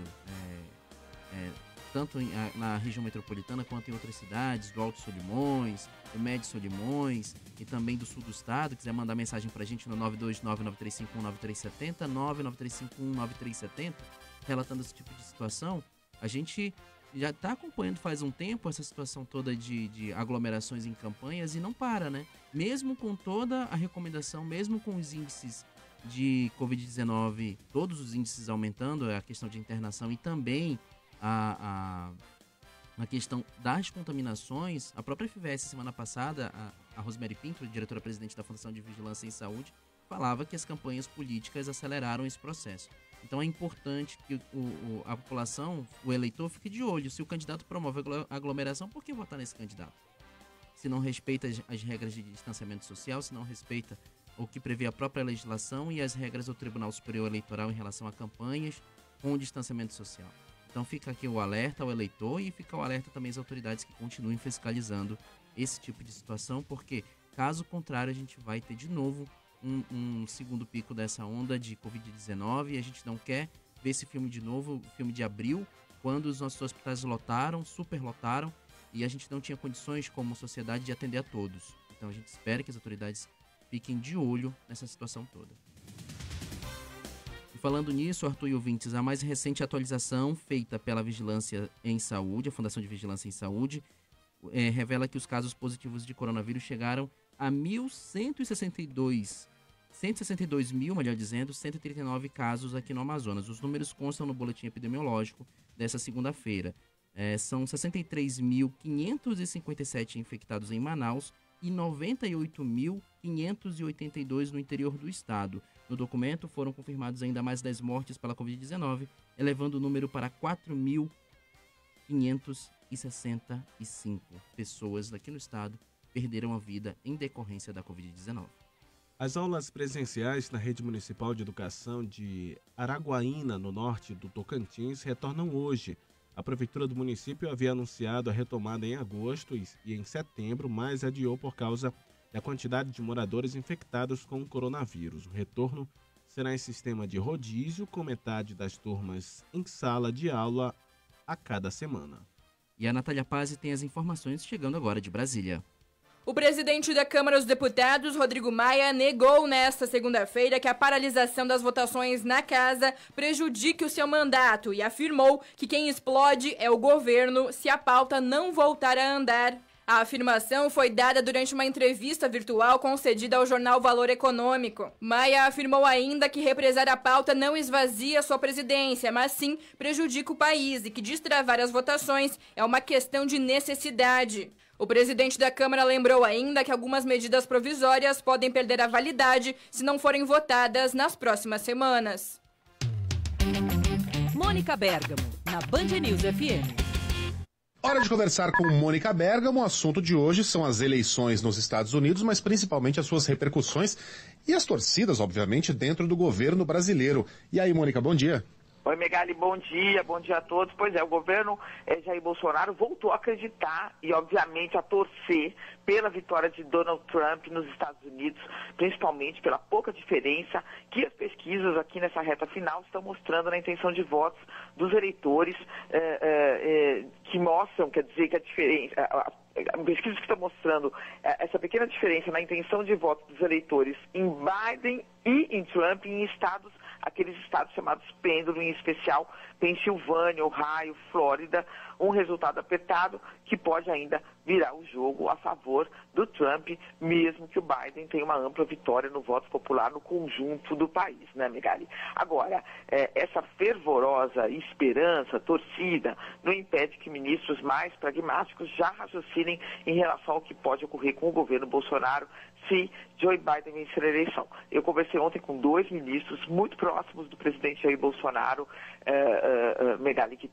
tanto na região metropolitana quanto em outras cidades, do Alto Solimões, do Médio Solimões e também do sul do estado, quiser mandar mensagem pra gente no 92993519370, 993519370, relatando esse tipo de situação, a gente já está acompanhando faz um tempo essa situação toda de aglomerações em campanhas e não para, né? Mesmo com toda a recomendação, mesmo com os índices de Covid-19, todos os índices aumentando, a questão de internação e também a questão das contaminações, a própria FVS, semana passada, a Rosemary Pinto, diretora-presidente da Fundação de Vigilância em Saúde, falava que as campanhas políticas aceleraram esse processo. Então é importante que a população, o eleitor, fique de olho. Se o candidato promove aglomeração, por que votar nesse candidato? Se não respeita as regras de distanciamento social, se não respeita o que prevê a própria legislação e as regras do Tribunal Superior Eleitoral em relação a campanhas com distanciamento social. Então fica aqui o alerta ao eleitor e fica o alerta também às autoridades que continuem fiscalizando esse tipo de situação, porque caso contrário a gente vai ter de novo um segundo pico dessa onda de Covid-19 e a gente não quer ver esse filme de novo, o filme de abril, quando os nossos hospitais lotaram, superlotaram, e a gente não tinha condições como sociedade de atender a todos. Então a gente espera que as autoridades fiquem de olho nessa situação toda. E falando nisso, Arthur e ouvintes, a mais recente atualização feita pela Vigilância em Saúde, a Fundação de Vigilância em Saúde, revela que os casos positivos de coronavírus chegaram a 169 casos aqui no Amazonas. Os números constam no boletim epidemiológico dessa segunda-feira. São 63.557 infectados em Manaus e 98.582 no interior do estado. No documento foram confirmados ainda mais 10 mortes pela Covid-19, elevando o número para 4.565 pessoas daqui no estado perderam a vida em decorrência da Covid-19. As aulas presenciais na Rede Municipal de Educação de Araguaína, no norte do Tocantins, retornam hoje. A Prefeitura do município havia anunciado a retomada em agosto e em setembro, mas adiou por causa da quantidade de moradores infectados com o coronavírus. O retorno será em sistema de rodízio, com metade das turmas em sala de aula a cada semana. E a Natália Pazzi tem as informações chegando agora de Brasília. O presidente da Câmara dos Deputados, Rodrigo Maia, negou nesta segunda-feira que a paralisação das votações na casa prejudique o seu mandato e afirmou que quem explode é o governo se a pauta não voltar a andar. A afirmação foi dada durante uma entrevista virtual concedida ao jornal Valor Econômico. Maia afirmou ainda que represar a pauta não esvazia sua presidência, mas sim prejudica o país e que destravar as votações é uma questão de necessidade. O presidente da Câmara lembrou ainda que algumas medidas provisórias podem perder a validade se não forem votadas nas próximas semanas. Mônica Bergamo, na Band News FM. Hora de conversar com Mônica Bergamo. O assunto de hoje são as eleições nos Estados Unidos, mas principalmente as suas repercussões e as torcidas, obviamente, dentro do governo brasileiro. E aí, Mônica, bom dia. Oi, Megali, bom dia a todos. Pois é, o governo Jair Bolsonaro voltou a acreditar e, obviamente, a torcer pela vitória de Donald Trump nos Estados Unidos, principalmente pela pouca diferença que as pesquisas aqui nessa reta final estão mostrando na intenção de votos dos eleitores, que mostram, quer dizer, que a diferença... pesquisas que estão mostrando essa pequena diferença na intenção de voto dos eleitores em Biden e em Trump em estados, aqueles estados chamados pêndulo, em especial Pensilvânia, Ohio, Flórida, um resultado apertado que pode ainda virar o jogo a favor do Trump, mesmo que o Biden tenha uma ampla vitória no voto popular no conjunto do país, né, Megali? Agora, essa fervorosa esperança, torcida, não impede que ministros mais pragmáticos já raciocinem em relação ao que pode ocorrer com o governo Bolsonaro se Joe Biden vencer a eleição. Eu conversei ontem com 2 ministros muito próximos do presidente Jair Bolsonaro, Megali, que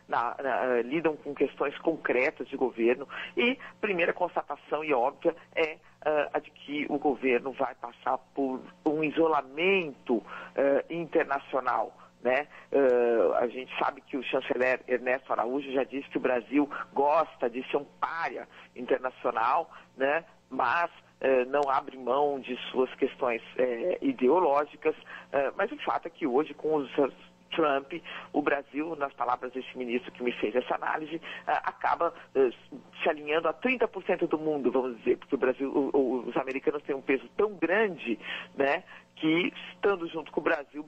lidam com questões concretas de governo, e primeira constatação e óbvia é a de que o governo vai passar por um isolamento internacional. Né? A gente sabe que o chanceler Ernesto Araújo já disse que o Brasil gosta de ser um pária internacional, né? Mas não abre mão de suas questões ideológicas, mas o fato é que hoje, com os Trump, o Brasil, nas palavras desse ministro que me fez essa análise, acaba se alinhando a 30% do mundo, vamos dizer, porque o Brasil, os americanos têm um peso tão grande, né, que estando junto com o Brasil,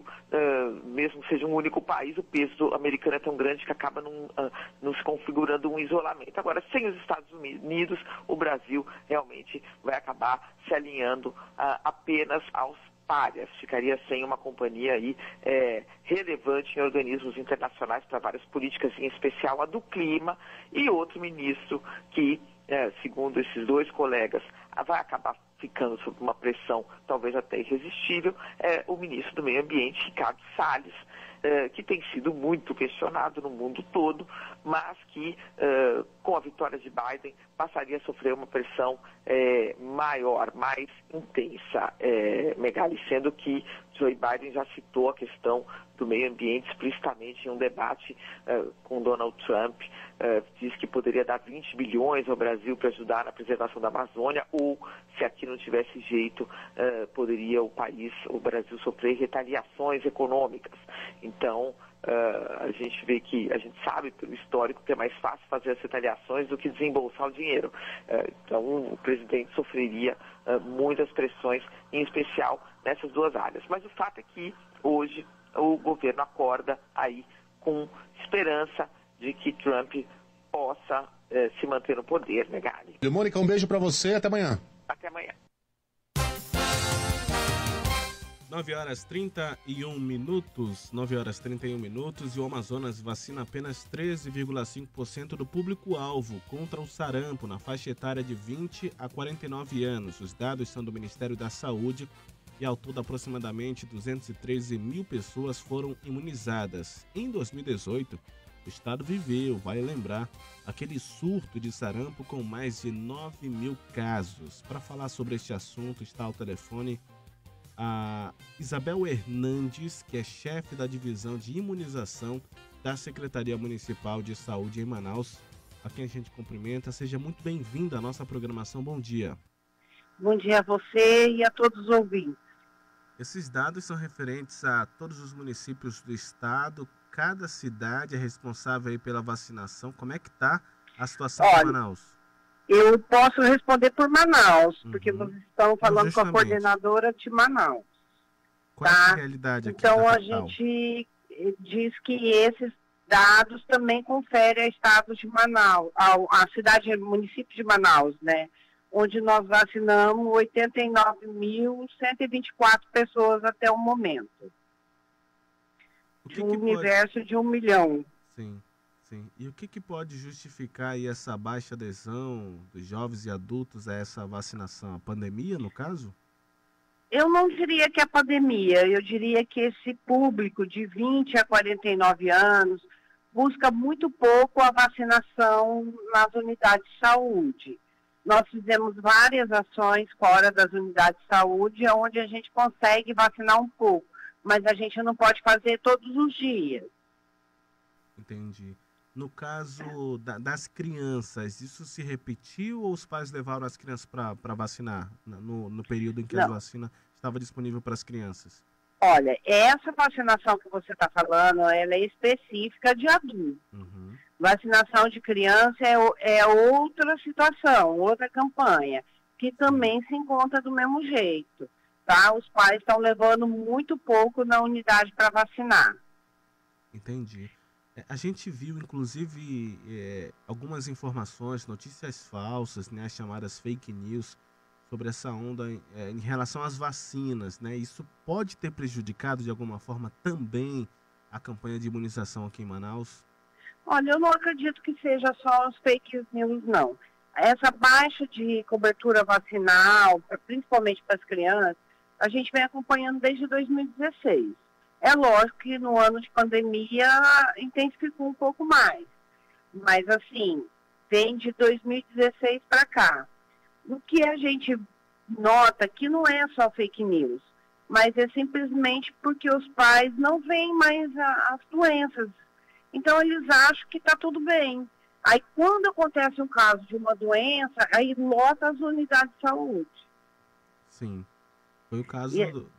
mesmo que seja um único país, o peso americano é tão grande que acaba não se configurando um isolamento. Agora, sem os Estados Unidos, o Brasil realmente vai acabar se alinhando apenas aos párias, ficaria sem uma companhia aí relevante em organismos internacionais para várias políticas, em especial a do clima, e outro ministro que, segundo esses 2 colegas, vai acabar ficando sob uma pressão talvez até irresistível, é o ministro do Meio Ambiente, Ricardo Salles, que tem sido muito questionado no mundo todo, mas que, com a vitória de Biden, passaria a sofrer uma pressão maior, mais intensa, Megali, sendo que Joe Biden já citou a questão do meio ambiente explicitamente em um debate com Donald Trump. Diz que poderia dar 20 bilhões ao Brasil para ajudar na preservação da Amazônia, ou, se aqui não tivesse jeito, poderia o Brasil sofrer retaliações econômicas. Então, a gente sabe pelo histórico que é mais fácil fazer as retaliações do que desembolsar o dinheiro. Então, o presidente sofreria muitas pressões, em especial nessas duas áreas. Mas o fato é que hoje o governo acorda aí com esperança de que Trump possa se manter no poder, né, Gali? Mônica, um beijo para você, até amanhã. Até amanhã. 9h31 e o Amazonas vacina apenas 13,5% do público-alvo contra o sarampo na faixa etária de 20 a 49 anos. Os dados são do Ministério da Saúde e ao todo aproximadamente 213 mil pessoas foram imunizadas. Em 2018, o estado viveu, vale lembrar, aquele surto de sarampo com mais de 9 mil casos. Para falar sobre este assunto está ao telefone a Isabel Hernandes, que é chefe da divisão de imunização da Secretaria Municipal de Saúde em Manaus, a quem a gente cumprimenta. Seja muito bem-vinda à nossa programação. Bom dia. Bom dia a você e a todos os ouvintes. Esses dados são referentes a todos os municípios do estado. Cada cidade é responsável aí pela vacinação. Como é que está a situação em Manaus? Eu posso responder por Manaus, porque vocês estão falando com a coordenadora de Manaus. Qual é a realidade aqui então, na a capital? gente diz que esses dados também conferem ao estado de Manaus, à cidade, município de Manaus, né? Onde nós vacinamos 89.124 pessoas até o momento. De um universo de 1 milhão. Sim. Sim. E o que pode justificar aí essa baixa adesão dos jovens e adultos a essa vacinação? A pandemia, no caso? Eu não diria que é a pandemia, eu diria que esse público de 20 a 49 anos busca muito pouco a vacinação nas unidades de saúde. Nós fizemos várias ações fora das unidades de saúde, onde a gente consegue vacinar um pouco, mas a gente não pode fazer todos os dias. Entendi. No caso das crianças, isso se repetiu ou os pais levaram as crianças para vacinar no período em que a vacina estava disponível para as crianças? Olha, essa vacinação que você está falando, ela é específica de adulto. Vacinação de criança é outra situação, outra campanha, que também se encontra do mesmo jeito, tá? Os pais estão levando muito pouco na unidade para vacinar. Entendi. A gente viu, inclusive, algumas informações, notícias falsas, né, as chamadas fake news, sobre essa onda em relação às vacinas, né? Isso pode ter prejudicado, de alguma forma, também a campanha de imunização aqui em Manaus? Olha, eu não acredito que seja só os fake news, não. Essa baixa de cobertura vacinal, principalmente para as crianças, a gente vem acompanhando desde 2016. É lógico que no ano de pandemia intensificou um pouco mais. Mas, assim, vem de 2016 para cá. O que a gente nota que não é só fake news, mas é simplesmente porque os pais não veem mais as doenças. Então, eles acham que está tudo bem. Aí, quando acontece um caso de uma doença, aí lota as unidades de saúde. Sim. Foi o caso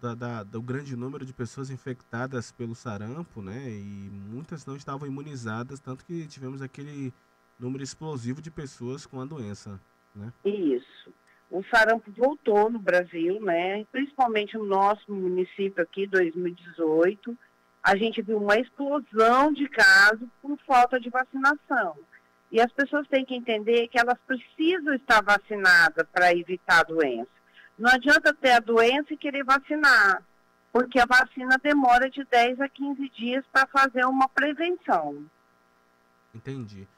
do grande número de pessoas infectadas pelo sarampo, né? E muitas não estavam imunizadas, tanto que tivemos aquele número explosivo de pessoas com a doença, né? Isso. O sarampo voltou no Brasil, né? Principalmente no nosso município aqui, 2018. A gente viu uma explosão de casos por falta de vacinação. E as pessoas têm que entender que elas precisam estar vacinadas para evitar a doença. Não adianta ter a doença e querer vacinar, porque a vacina demora de 10 a 15 dias para fazer uma prevenção. Entendi.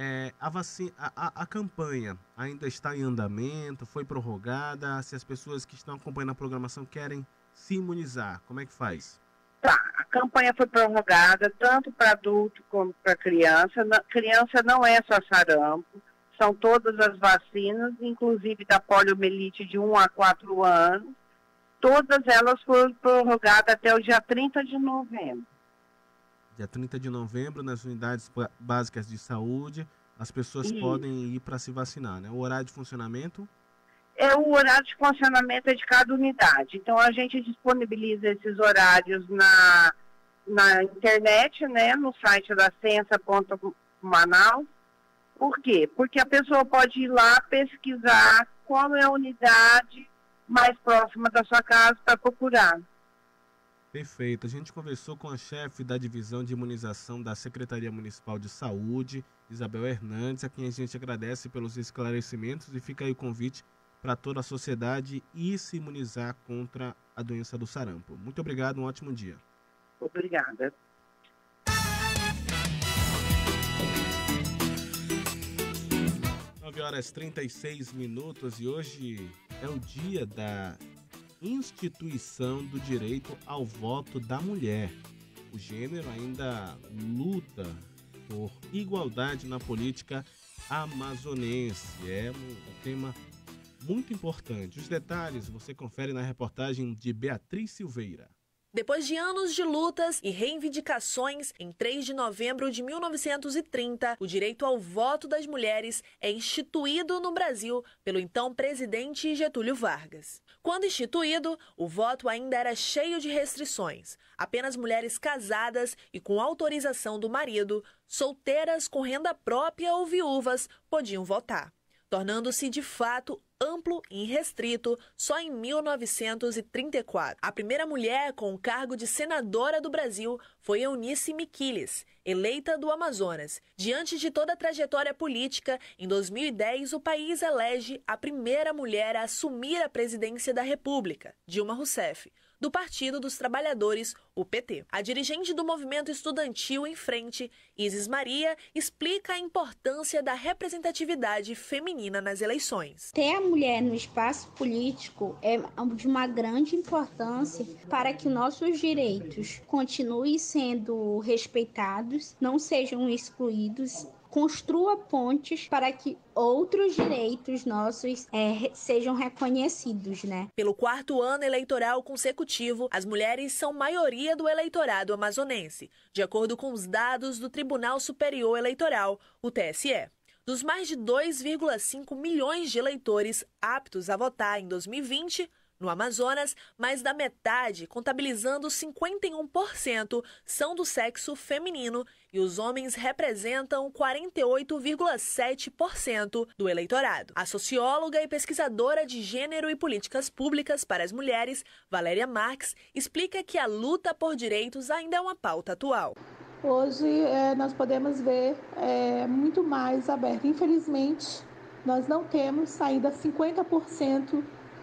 A campanha ainda está em andamento, foi prorrogada? Se as pessoas que estão acompanhando a programação querem se imunizar, como é que faz? Tá, a campanha foi prorrogada tanto para adulto como para criança. Criança não é só sarampo. São todas as vacinas, inclusive da poliomielite de 1 a 4 anos. todas elas foram prorrogadas até o dia 30 de novembro. Dia 30 de novembro, nas unidades básicas de saúde, as pessoas podem ir para se vacinar, né? O horário de funcionamento? O horário de funcionamento é de cada unidade. Então, a gente disponibiliza esses horários na internet, né? No site da Censa.Manaus. Por quê? Porque a pessoa pode ir lá pesquisar qual é a unidade mais próxima da sua casa para procurar. Perfeito. A gente conversou com a chefe da divisão de imunização da Secretaria Municipal de Saúde, Isabel Hernandes, a quem a gente agradece pelos esclarecimentos, e fica aí o convite para toda a sociedade ir se imunizar contra a doença do sarampo. Muito obrigado, um ótimo dia. Obrigada. Horas 36 minutos e hoje é o dia da instituição do direito ao voto da mulher. O gênero ainda luta por igualdade na política amazonense. É um tema muito importante. Os detalhes você confere na reportagem de Beatriz Silveira. Depois de anos de lutas e reivindicações, em 3 de novembro de 1930, o direito ao voto das mulheres é instituído no Brasil pelo então presidente Getúlio Vargas. Quando instituído, o voto ainda era cheio de restrições. Apenas mulheres casadas e com autorização do marido, solteiras com renda própria ou viúvas podiam votar, tornando-se de fato amplo e irrestrito só em 1934. A primeira mulher com o cargo de senadora do Brasil foi Eunice Miquiles, eleita do Amazonas. Diante de toda a trajetória política, em 2010 o país elege a primeira mulher a assumir a presidência da República, Dilma Rousseff, do Partido dos Trabalhadores, o PT. A dirigente do movimento estudantil Em Frente, Isis Maria, explica a importância da representatividade feminina nas eleições. Ter a mulher no espaço político é de uma grande importância para que nossos direitos continuem sendo respeitados, não sejam excluídos, construa pontes para que outros direitos nossos sejam reconhecidos, né? Pelo 4º ano eleitoral consecutivo, as mulheres são maioria do eleitorado amazonense, de acordo com os dados do Tribunal Superior Eleitoral, o TSE. Dos mais de 2,5 milhões de eleitores aptos a votar em 2020, no Amazonas, mais da metade, contabilizando 51%, são do sexo feminino e os homens representam 48,7% do eleitorado. A socióloga e pesquisadora de gênero e políticas públicas para as mulheres, Valéria Marques, explica que a luta por direitos ainda é uma pauta atual. Hoje nós podemos ver muito mais aberto. Infelizmente, nós não temos ainda 50%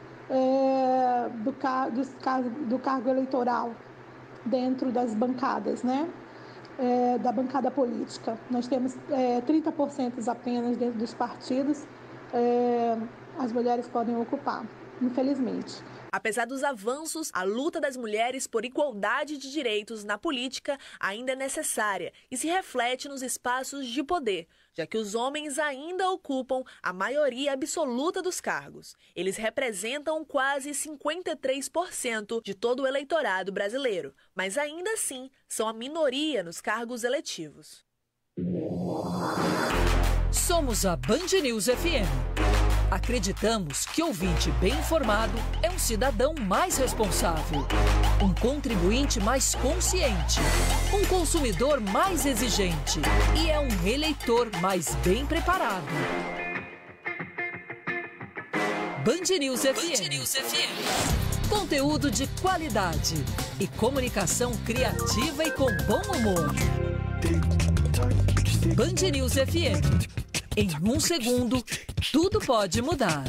do cargo eleitoral dentro das bancadas, né? Da bancada política. Nós temos 30% apenas dentro dos partidos, as mulheres podem ocupar, infelizmente. Apesar dos avanços, a luta das mulheres por igualdade de direitos na política ainda é necessária e se reflete nos espaços de poder, já que os homens ainda ocupam a maioria absoluta dos cargos. Eles representam quase 53% de todo o eleitorado brasileiro, mas ainda assim são a minoria nos cargos eletivos. Somos a Band News FM. Acreditamos que ouvinte bem informado é um cidadão mais responsável, um contribuinte mais consciente, um consumidor mais exigente e é um eleitor mais bem preparado. Band News FM. Conteúdo de qualidade e comunicação criativa e com bom humor. Band News FM. Em 1 segundo, tudo pode mudar.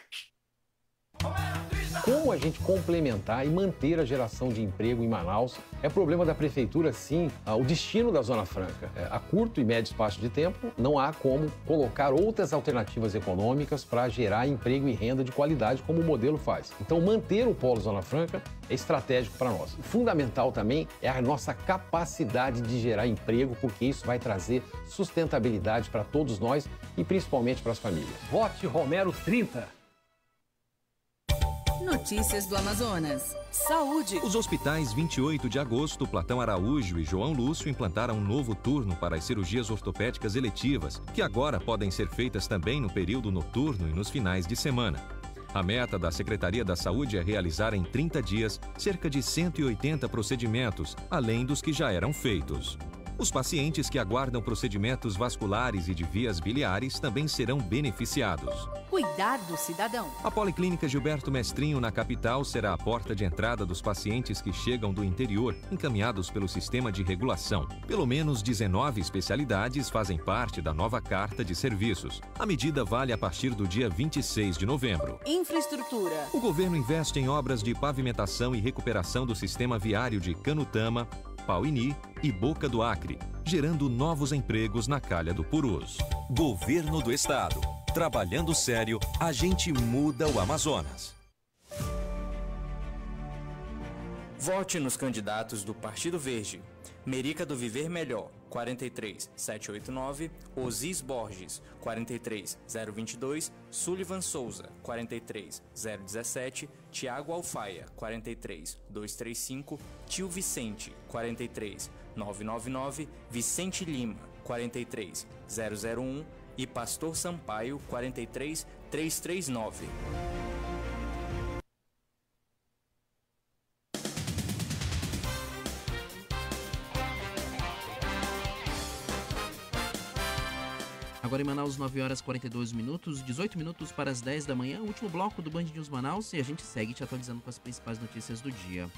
Como a gente complementar e manter a geração de emprego em Manaus é problema da prefeitura, sim, o destino da Zona Franca. A curto e médio espaço de tempo, não há como colocar outras alternativas econômicas para gerar emprego e renda de qualidade como o modelo faz. Então, manter o polo Zona Franca é estratégico para nós. Fundamental também é a nossa capacidade de gerar emprego, porque isso vai trazer sustentabilidade para todos nós e principalmente para as famílias. Vote Romero 30. Notícias do Amazonas. Saúde. Os hospitais 28 de agosto, Platão Araújo e João Lúcio implantaram um novo turno para as cirurgias ortopédicas eletivas, que agora podem ser feitas também no período noturno e nos finais de semana. A meta da Secretaria da Saúde é realizar em 30 dias cerca de 180 procedimentos, além dos que já eram feitos. Os pacientes que aguardam procedimentos vasculares e de vias biliares também serão beneficiados. Cuidar do cidadão. A Policlínica Gilberto Mestrinho, na capital, será a porta de entrada dos pacientes que chegam do interior, encaminhados pelo sistema de regulação. Pelo menos 19 especialidades fazem parte da nova Carta de Serviços. A medida vale a partir do dia 26 de novembro. Infraestrutura. O governo investe em obras de pavimentação e recuperação do sistema viário de Canutama, Pauini e Boca do Acre, gerando novos empregos na Calha do Purus. Governo do Estado. Trabalhando sério, a gente muda o Amazonas. Vote nos candidatos do Partido Verde. Merica do Viver Melhor, 43789, Osis Borges, 43022, Sullivan Souza, 43017, Tiago Alfaia, 43235, Tio Vicente, 43999, Vicente Lima, 43001 e Pastor Sampaio, 43339. Agora em Manaus, 9 horas 42 minutos, 18 minutos para as 10 da manhã, último bloco do Band News Manaus, e a gente segue te atualizando com as principais notícias do dia.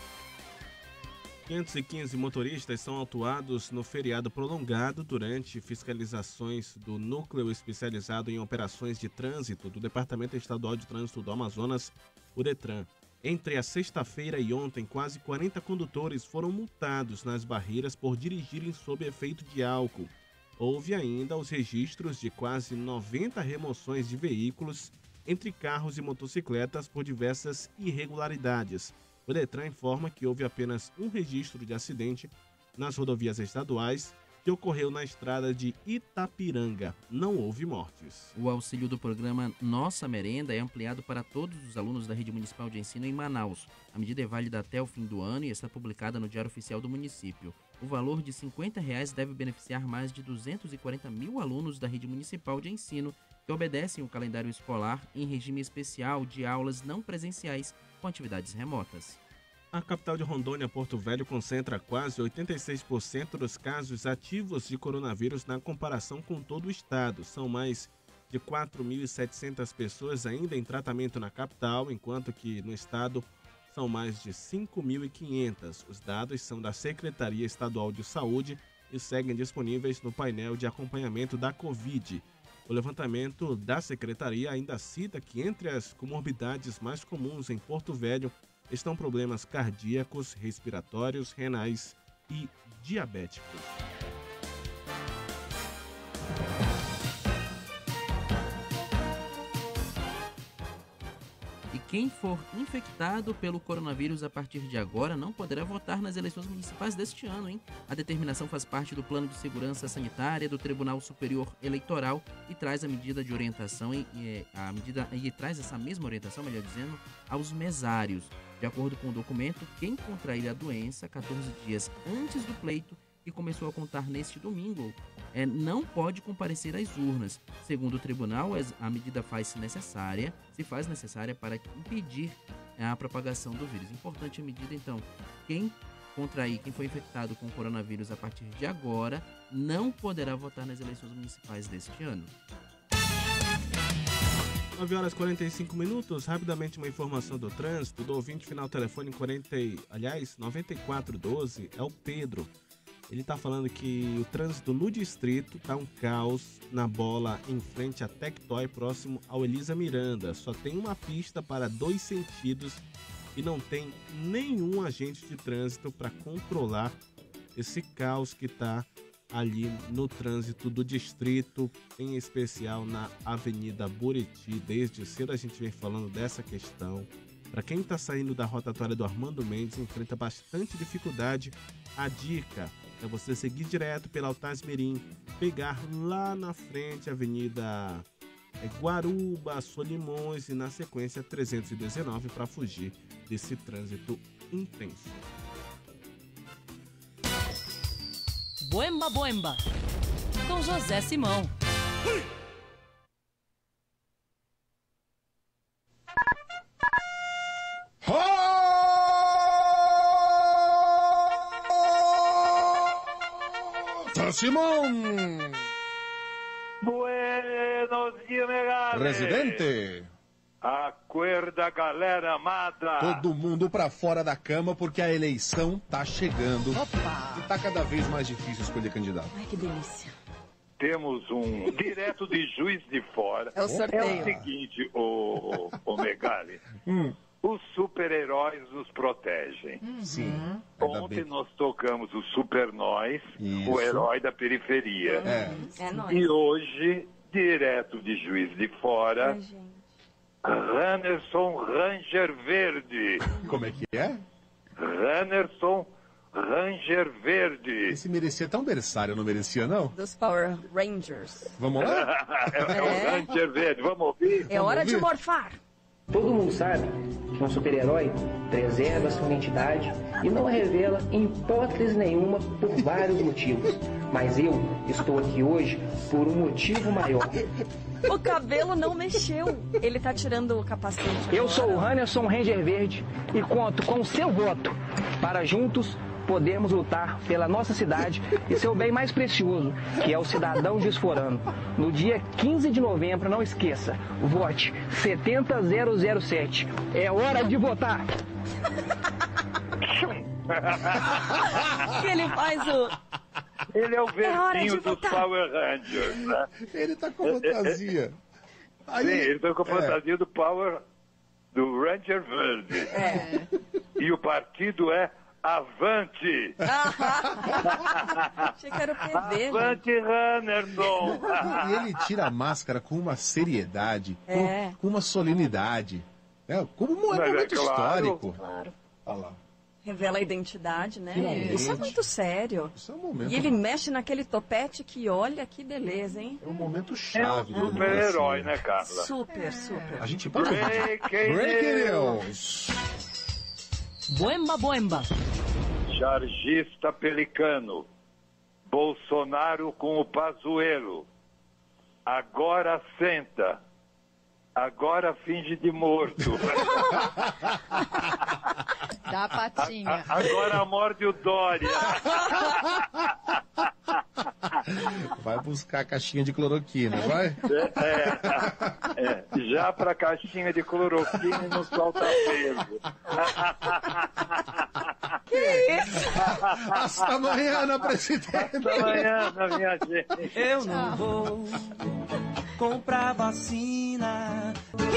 515 motoristas são autuados no feriado prolongado durante fiscalizações do Núcleo Especializado em Operações de Trânsito do Departamento Estadual de Trânsito do Amazonas, o DETRAN. Entre a sexta-feira e ontem, quase 40 condutores foram multados nas barreiras por dirigirem sob efeito de álcool. Houve ainda os registros de quase 90 remoções de veículos entre carros e motocicletas por diversas irregularidades. O DETRAN informa que houve apenas um registro de acidente nas rodovias estaduais, que ocorreu na estrada de Itapiranga. Não houve mortes. O auxílio do programa Nossa Merenda é ampliado para todos os alunos da Rede Municipal de Ensino em Manaus. A medida é válida até o fim do ano e está publicada no Diário Oficial do município. O valor de R$ 50 deve beneficiar mais de 240 mil alunos da Rede Municipal de Ensino que obedecem o calendário escolar em regime especial de aulas não presenciais com atividades remotas. A capital de Rondônia, Porto Velho, concentra quase 86% dos casos ativos de coronavírus na comparação com todo o estado. São mais de 4.700 pessoas ainda em tratamento na capital, enquanto que no estado são mais de 5.500. Os dados são da Secretaria Estadual de Saúde e seguem disponíveis no painel de acompanhamento da Covid. O levantamento da Secretaria ainda cita que entre as comorbidades mais comuns em Porto Velho estão problemas cardíacos, respiratórios, renais e diabéticos. E quem for infectado pelo coronavírus a partir de agora não poderá votar nas eleições municipais deste ano, hein? A determinação faz parte do Plano de Segurança Sanitária do Tribunal Superior Eleitoral e traz a medida de orientação e traz essa mesma orientação, melhor dizendo, aos mesários. De acordo com o documento, quem contrair a doença 14 dias antes do pleito, que começou a contar neste domingo, não pode comparecer às urnas. Segundo o tribunal, a medida se faz necessária para impedir a propagação do vírus. Importante a medida, então. Quem foi infectado com o coronavírus a partir de agora, não poderá votar nas eleições municipais deste ano. 9 horas 45 minutos, rapidamente uma informação do trânsito, do ouvinte final telefone 9412, é o Pedro. Ele está falando que o trânsito no distrito está um caos na bola em frente a Tectoy, próximo ao Elisa Miranda. Só tem uma pista para 2 sentidos e não tem nenhum agente de trânsito para controlar esse caos que está ali no trânsito do distrito, em especial na Avenida Buriti. Desde cedo a gente vem falando dessa questão. Para quem está saindo da rotatória do Armando Mendes, enfrenta bastante dificuldade. A dica é você seguir direto pela Altaz Mirim, pegar lá na frente a Avenida Guaruba, Solimões e, na sequência, 319 para fugir desse trânsito intenso. Boemba, boemba, com José Simão. Simão! Buenos dias, Megali! Presidente! Acorda, galera amada! Todo mundo pra fora da cama porque a eleição tá chegando. Opa! E tá cada vez mais difícil escolher candidato. Ai, que delícia! Temos um direto de Juiz de Fora. É o sorteio. É o seguinte, o Megali. Os super-heróis nos protegem. Sim. Ontem nós tocamos o Super Nós, o herói da periferia. É nóis. E hoje, direto de Juiz de Fora, Randerson Ranger Verde. Como é que é? Randerson Ranger Verde. Esse merecia tão berçário, não merecia, não? Dos Power Rangers. Vamos lá? É o Ranger Verde, vamos ouvir? É hora de morfar. Todo mundo sabe que um super-herói preserva sua identidade e não a revela em hipótese nenhuma por vários motivos. Mas eu estou aqui hoje por um motivo maior. O cabelo não mexeu. Ele tá tirando o capacete. Eu sou o Randerson Ranger Verde e conto com o seu voto para juntos podermos lutar pela nossa cidade e seu bem mais precioso, que é o cidadão desforano. No dia 15 de novembro, não esqueça, vote 70007. É hora de votar! Ele faz o... Ele é o verdinho dos Power Rangers, né? Ele tá com fantasia. Sim, ele tá com a fantasia do Power... do Ranger Verde. E o partido é Avante! Achei que era o PV. Avante, Randerson! E ele tira a máscara com uma seriedade, com uma solenidade. Como um momento histórico. Claro. Olha lá. Revela a identidade, né? Finalmente. Isso é muito sério. Isso é um momento... E ele mexe naquele topete que, olha, que beleza, hein? É um momento chave. É um super-herói, né, Carla? Super, super. A gente pode... Breaking News! Boemba, boemba. Chargista Pelicano. Bolsonaro com o Pazuello. Agora senta. Agora finge de morto. Dá a patinha. Agora morde o Dória. Vai buscar a caixinha de cloroquina, vai? Já pra caixinha de cloroquina e não solta pelo. Que isso? Hasta amanhã, presidente. Hasta amanhã, minha gente. Eu não vou comprar vacina.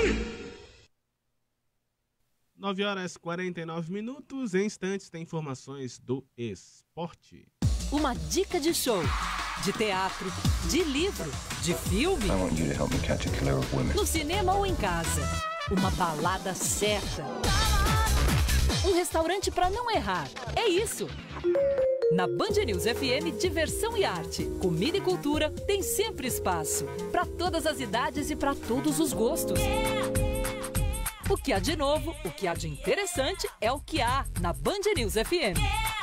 9h49. Em instantes tem informações do esporte. Uma dica de show, de teatro, de livro, de filme. I want you to help me catch a killer of women. No cinema ou em casa. Uma balada certa. Um restaurante para não errar. É isso. Na Band News FM, diversão e arte, comida e cultura tem sempre espaço. Para todas as idades e para todos os gostos. O que há de novo, o que há de interessante é o que há na Band News FM.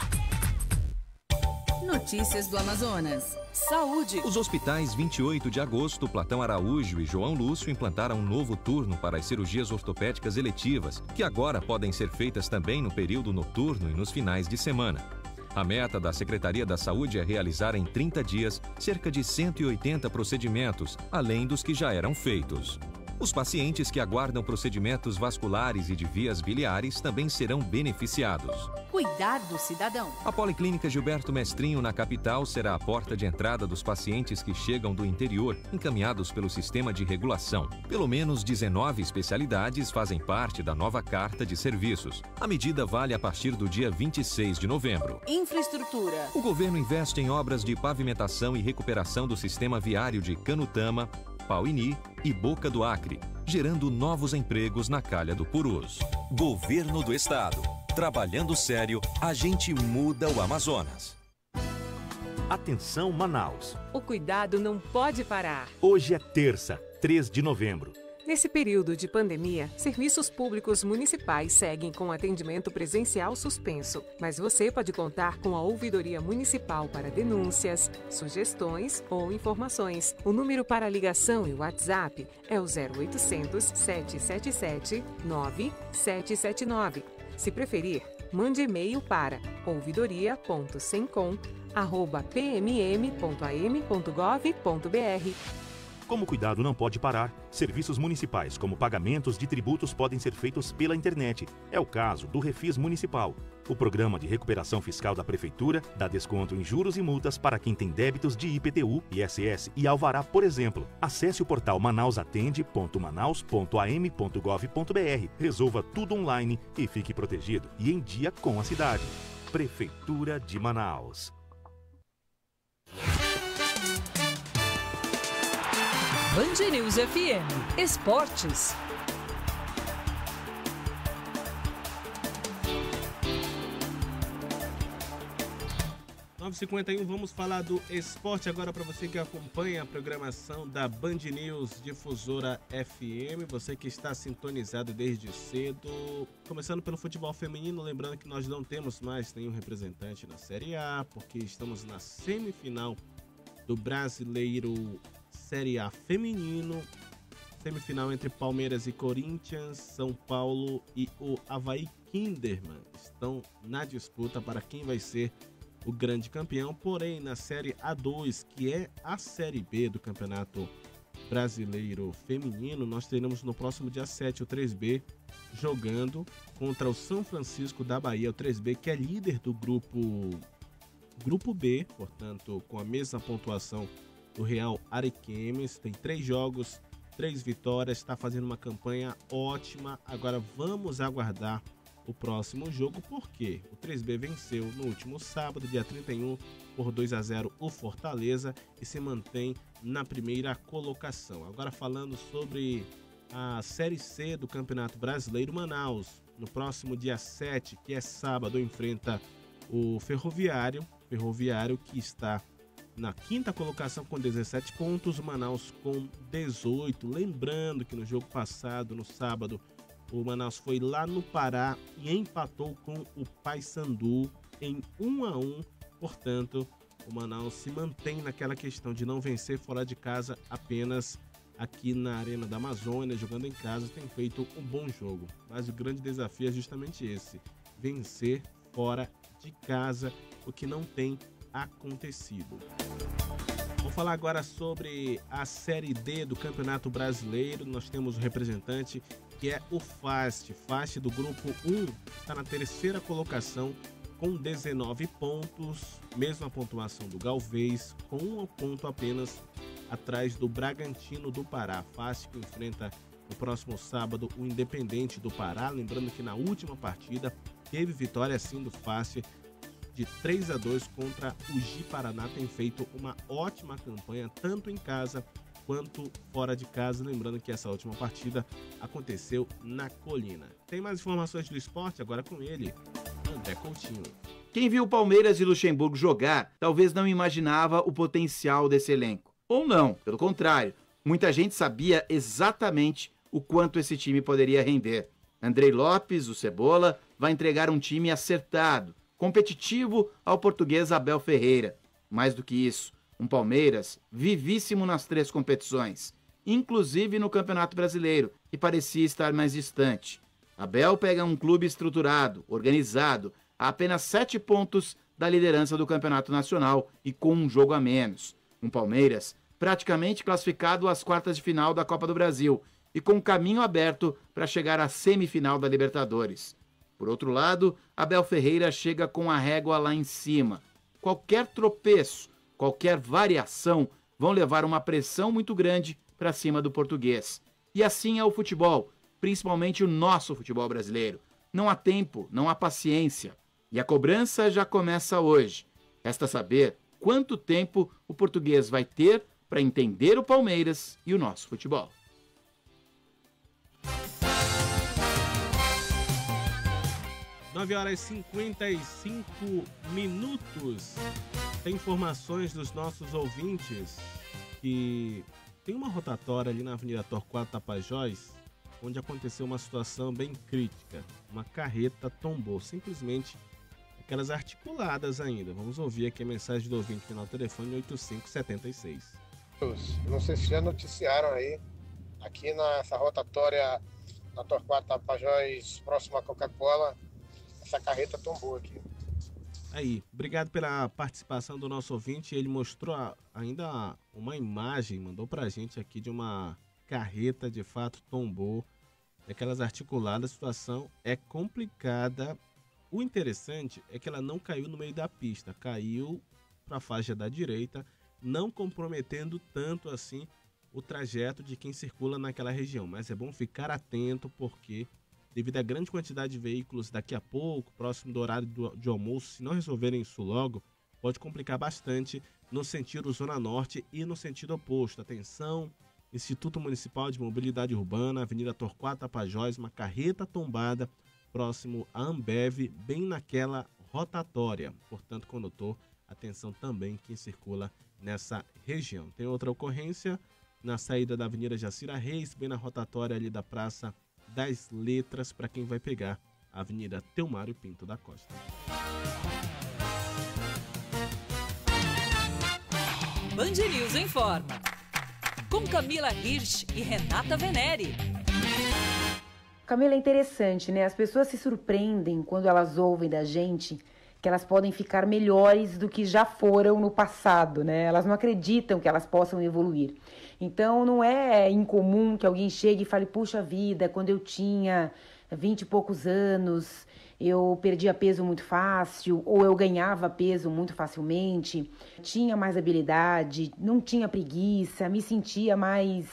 Notícias do Amazonas. Saúde. Os hospitais 28 de agosto, Platão Araújo e João Lúcio implantaram um novo turno para as cirurgias ortopédicas eletivas, que agora podem ser feitas também no período noturno e nos finais de semana. A meta da Secretaria da Saúde é realizar em 30 dias cerca de 180 procedimentos, além dos que já eram feitos. Os pacientes que aguardam procedimentos vasculares e de vias biliares também serão beneficiados. Cuidar do cidadão. A Policlínica Gilberto Mestrinho, na capital, será a porta de entrada dos pacientes que chegam do interior, encaminhados pelo sistema de regulação. Pelo menos 19 especialidades fazem parte da nova Carta de Serviços. A medida vale a partir do dia 26 de novembro. Infraestrutura. O governo investe em obras de pavimentação e recuperação do sistema viário de Canutama, Pauini e Boca do Acre, gerando novos empregos na Calha do Purus. Governo do Estado. Trabalhando sério, a gente muda o Amazonas. Atenção, Manaus. O cuidado não pode parar. Hoje é terça, 3 de novembro. Nesse período de pandemia, serviços públicos municipais seguem com atendimento presencial suspenso, mas você pode contar com a Ouvidoria Municipal para denúncias, sugestões ou informações. O número para ligação e WhatsApp é o 0800 777 9779. Se preferir, mande e-mail para ouvidoria.sencom@pmm.am.gov.br. Como o cuidado não pode parar, serviços municipais como pagamentos de tributos podem ser feitos pela internet. É o caso do Refis Municipal. O programa de recuperação fiscal da Prefeitura dá desconto em juros e multas para quem tem débitos de IPTU, ISS e Alvará, por exemplo. Acesse o portal manausatende.manaus.am.gov.br. Resolva tudo online e fique protegido e em dia com a cidade. Prefeitura de Manaus. Band News FM Esportes. H 9h51, vamos falar do esporte agora para você que acompanha a programação da Band News Difusora FM, você que está sintonizado desde cedo. Começando pelo futebol feminino, lembrando que nós não temos mais nenhum representante na Série A, porque estamos na semifinal do Brasileiro Série A feminino, semifinal entre Palmeiras e Corinthians, São Paulo e o Avaí Kinderman estão na disputa para quem vai ser o grande campeão. Porém, na Série A2, que é a Série B do Campeonato Brasileiro Feminino, nós teremos no próximo dia 7 o 3B jogando contra o São Francisco da Bahia, o 3B que é líder do grupo B, portanto com a mesma pontuação do Real Ariquemes, tem 3 jogos, 3 vitórias, está fazendo uma campanha ótima. Agora vamos aguardar o próximo jogo, porque o 3B venceu no último sábado, dia 31, por 2-0 o Fortaleza e se mantém na primeira colocação. Agora falando sobre a Série C do Campeonato Brasileiro, Manaus, no próximo dia 7, que é sábado, enfrenta o Ferroviário que está na 5ª colocação com 17 pontos, o Manaus com 18. Lembrando que no jogo passado, no sábado, o Manaus foi lá no Pará e empatou com o Paysandu em 1-1. Portanto, o Manaus se mantém naquela questão de não vencer fora de casa, apenas aqui na Arena da Amazônia, jogando em casa, tem feito um bom jogo. Mas o grande desafio é justamente esse, vencer fora de casa, o que não tem acontecido. Vou falar agora sobre a Série D do Campeonato Brasileiro. Nós temos o representante que é o FAST do grupo 1, está na 3ª colocação com 19 pontos, mesma pontuação do Galvez, com 1 ponto apenas atrás do Bragantino do Pará. FAST que enfrenta no próximo sábado o Independente do Pará, lembrando que na última partida teve vitória sim do FAST de 3-2 contra o Ji-Paraná, tem feito uma ótima campanha, tanto em casa quanto fora de casa. Lembrando que essa última partida aconteceu na Colina. Tem mais informações do esporte agora com ele, André Coutinho. Quem viu Palmeiras e Luxemburgo jogar, talvez não imaginava o potencial desse elenco. Ou não, pelo contrário, muita gente sabia exatamente o quanto esse time poderia render. Andrei Lopes, o Cebola, vai entregar um time acertado, competitivo ao português Abel Ferreira. Mais do que isso, um Palmeiras vivíssimo nas 3 competições, inclusive no Campeonato Brasileiro, que parecia estar mais distante. Abel pega um clube estruturado, organizado, a apenas 7 pontos da liderança do Campeonato Nacional e com um jogo a menos. Um Palmeiras praticamente classificado às quartas de final da Copa do Brasil e com caminho aberto para chegar à semifinal da Libertadores. Por outro lado, Abel Ferreira chega com a régua lá em cima. Qualquer tropeço, qualquer variação vão levar uma pressão muito grande para cima do português. E assim é o futebol, principalmente o nosso futebol brasileiro. Não há tempo, não há paciência. E a cobrança já começa hoje. Resta saber quanto tempo o português vai ter para entender o Palmeiras e o nosso futebol. Nove horas e 55 minutos. Tem informações dos nossos ouvintes que tem uma rotatória ali na Avenida Torquato Tapajós, onde aconteceu uma situação bem crítica. Uma carreta tombou, simplesmente aquelas articuladas ainda. Vamos ouvir aqui a mensagem do ouvinte final do telefone 8576. Não sei se já noticiaram aí, aqui nessa rotatória na Torquato Tapajós, próximo à Coca-Cola, essa carreta tombou aqui. Aí, obrigado pela participação do nosso ouvinte. Ele mostrou ainda uma imagem, mandou pra gente aqui de uma carreta, de fato tombou, daquelas articuladas. A situação é complicada. O interessante é que ela não caiu no meio da pista, caiu para a faixa da direita, não comprometendo tanto assim o trajeto de quem circula naquela região. Mas é bom ficar atento porque, devido à grande quantidade de veículos daqui a pouco, próximo do horário de almoço, se não resolverem isso logo, pode complicar bastante no sentido Zona Norte e no sentido oposto. Atenção, Instituto Municipal de Mobilidade Urbana, Avenida Torquato Tapajós, uma carreta tombada próximo à Ambev, bem naquela rotatória. Portanto, condutor, atenção também quem circula nessa região. Tem outra ocorrência na saída da Avenida Jacira Reis, bem na rotatória ali da Praça das Letras, para quem vai pegar a Avenida Telmário Pinto da Costa. Band News informa. Com Camila Hirsch e Renata Venere. Camila, é interessante, né? As pessoas se surpreendem quando elas ouvem da gente que elas podem ficar melhores do que já foram no passado, né? Elas não acreditam que elas possam evoluir. Então, não é incomum que alguém chegue e fale, puxa vida, quando eu tinha 20 e poucos anos, eu perdia peso muito fácil, ou eu ganhava peso muito facilmente, tinha mais habilidade, não tinha preguiça, me sentia mais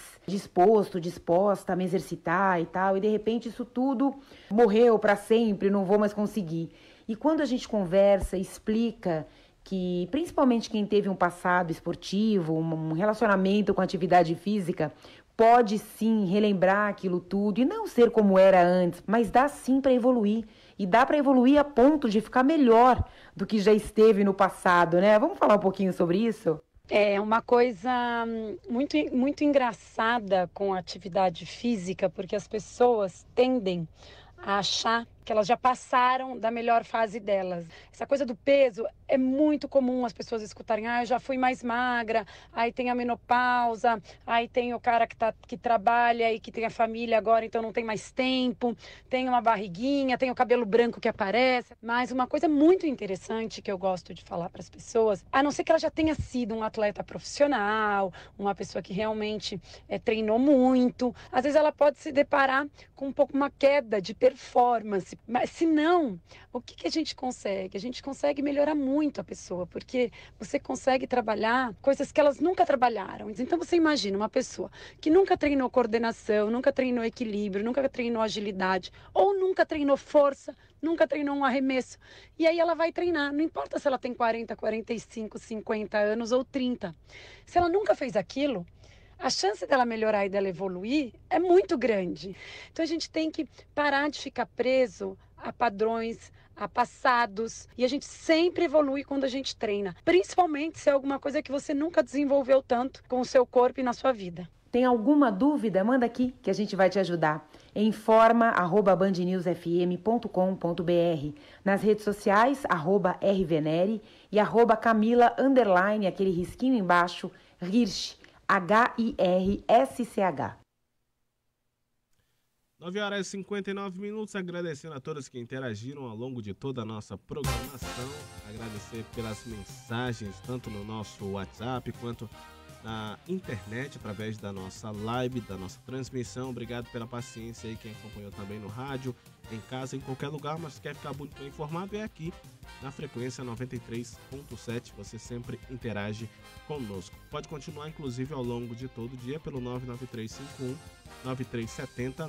disposta a me exercitar e tal, e de repente isso tudo morreu para sempre, não vou mais conseguir. E quando a gente conversa, explica que, principalmente quem teve um passado esportivo, um relacionamento com atividade física, pode sim relembrar aquilo tudo e não ser como era antes, mas dá sim para evoluir. E dá para evoluir a ponto de ficar melhor do que já esteve no passado, né? Vamos falar um pouquinho sobre isso? É uma coisa muito engraçada com a atividade física, porque as pessoas tendem a achar que elas já passaram da melhor fase delas. Essa coisa do peso é muito comum as pessoas escutarem, eu já fui mais magra, aí tem a menopausa, aí tem o cara que trabalha e que tem a família agora, então não tem mais tempo, tem uma barriguinha, tem o cabelo branco que aparece. Mas uma coisa muito interessante que eu gosto de falar para as pessoas, a não ser que ela já tenha sido um atleta profissional, uma pessoa que realmente treinou muito, às vezes ela pode se deparar com um pouco uma queda de performance. Mas se não, o que a gente consegue? A gente consegue melhorar muito a pessoa, porque você consegue trabalhar coisas que elas nunca trabalharam. Então você imagina uma pessoa que nunca treinou coordenação, nunca treinou equilíbrio, nunca treinou agilidade, ou nunca treinou força, nunca treinou um arremesso. E aí ela vai treinar, não importa se ela tem 40, 45, 50 anos ou 30. Se ela nunca fez aquilo, a chance dela melhorar e dela evoluir é muito grande. Então a gente tem que parar de ficar preso a padrões, a passados. E a gente sempre evolui quando a gente treina. Principalmente se é alguma coisa que você nunca desenvolveu tanto com o seu corpo e na sua vida. Tem alguma dúvida? Manda aqui que a gente vai te ajudar. informa@bandnewsfm.com.br. Nas redes sociais, @rvenere e @Camila_, aquele risquinho embaixo, Hirsch. HIRSCH. 9h59, agradecendo a todos que interagiram ao longo de toda a nossa programação, agradecer pelas mensagens, tanto no nosso WhatsApp quanto na internet, através da nossa live, da nossa transmissão. Obrigado pela paciência aí, quem acompanhou também no rádio, em casa, em qualquer lugar, mas quer ficar muito bem informado, é aqui na frequência 93.7, você sempre interage conosco. Pode continuar, inclusive, ao longo de todo o dia pelo 99351-9370,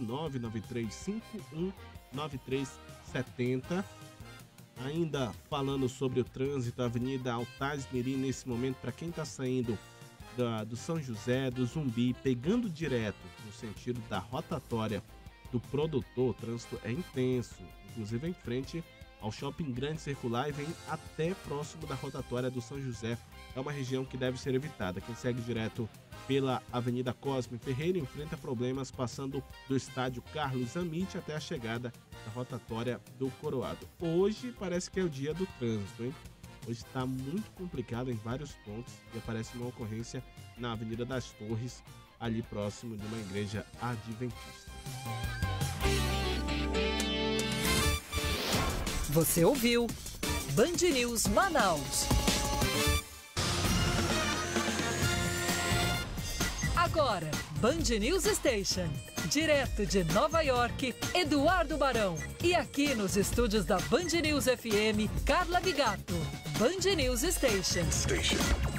99351-9370. Ainda falando sobre o trânsito, a Avenida Altaz Mirim, nesse momento, para quem está saindo do São José, do Zumbi, pegando direto no sentido da rotatória do Produtor, o trânsito é intenso, inclusive em frente ao Shopping Grande Circular e vem até próximo da rotatória do São José. É uma região que deve ser evitada. Quem segue direto pela Avenida Cosme Ferreira enfrenta problemas passando do estádio Carlos Amite até a chegada da rotatória do Coroado. Hoje parece que é o dia do trânsito, hein? Hoje está muito complicado em vários pontos e aparece uma ocorrência na Avenida das Torres, ali próximo de uma igreja adventista. Você ouviu Band News Manaus. Agora, Band News Station. Direto de Nova York, Eduardo Barão. E aqui nos estúdios da Band News FM, Carla Bigato. Band News Station.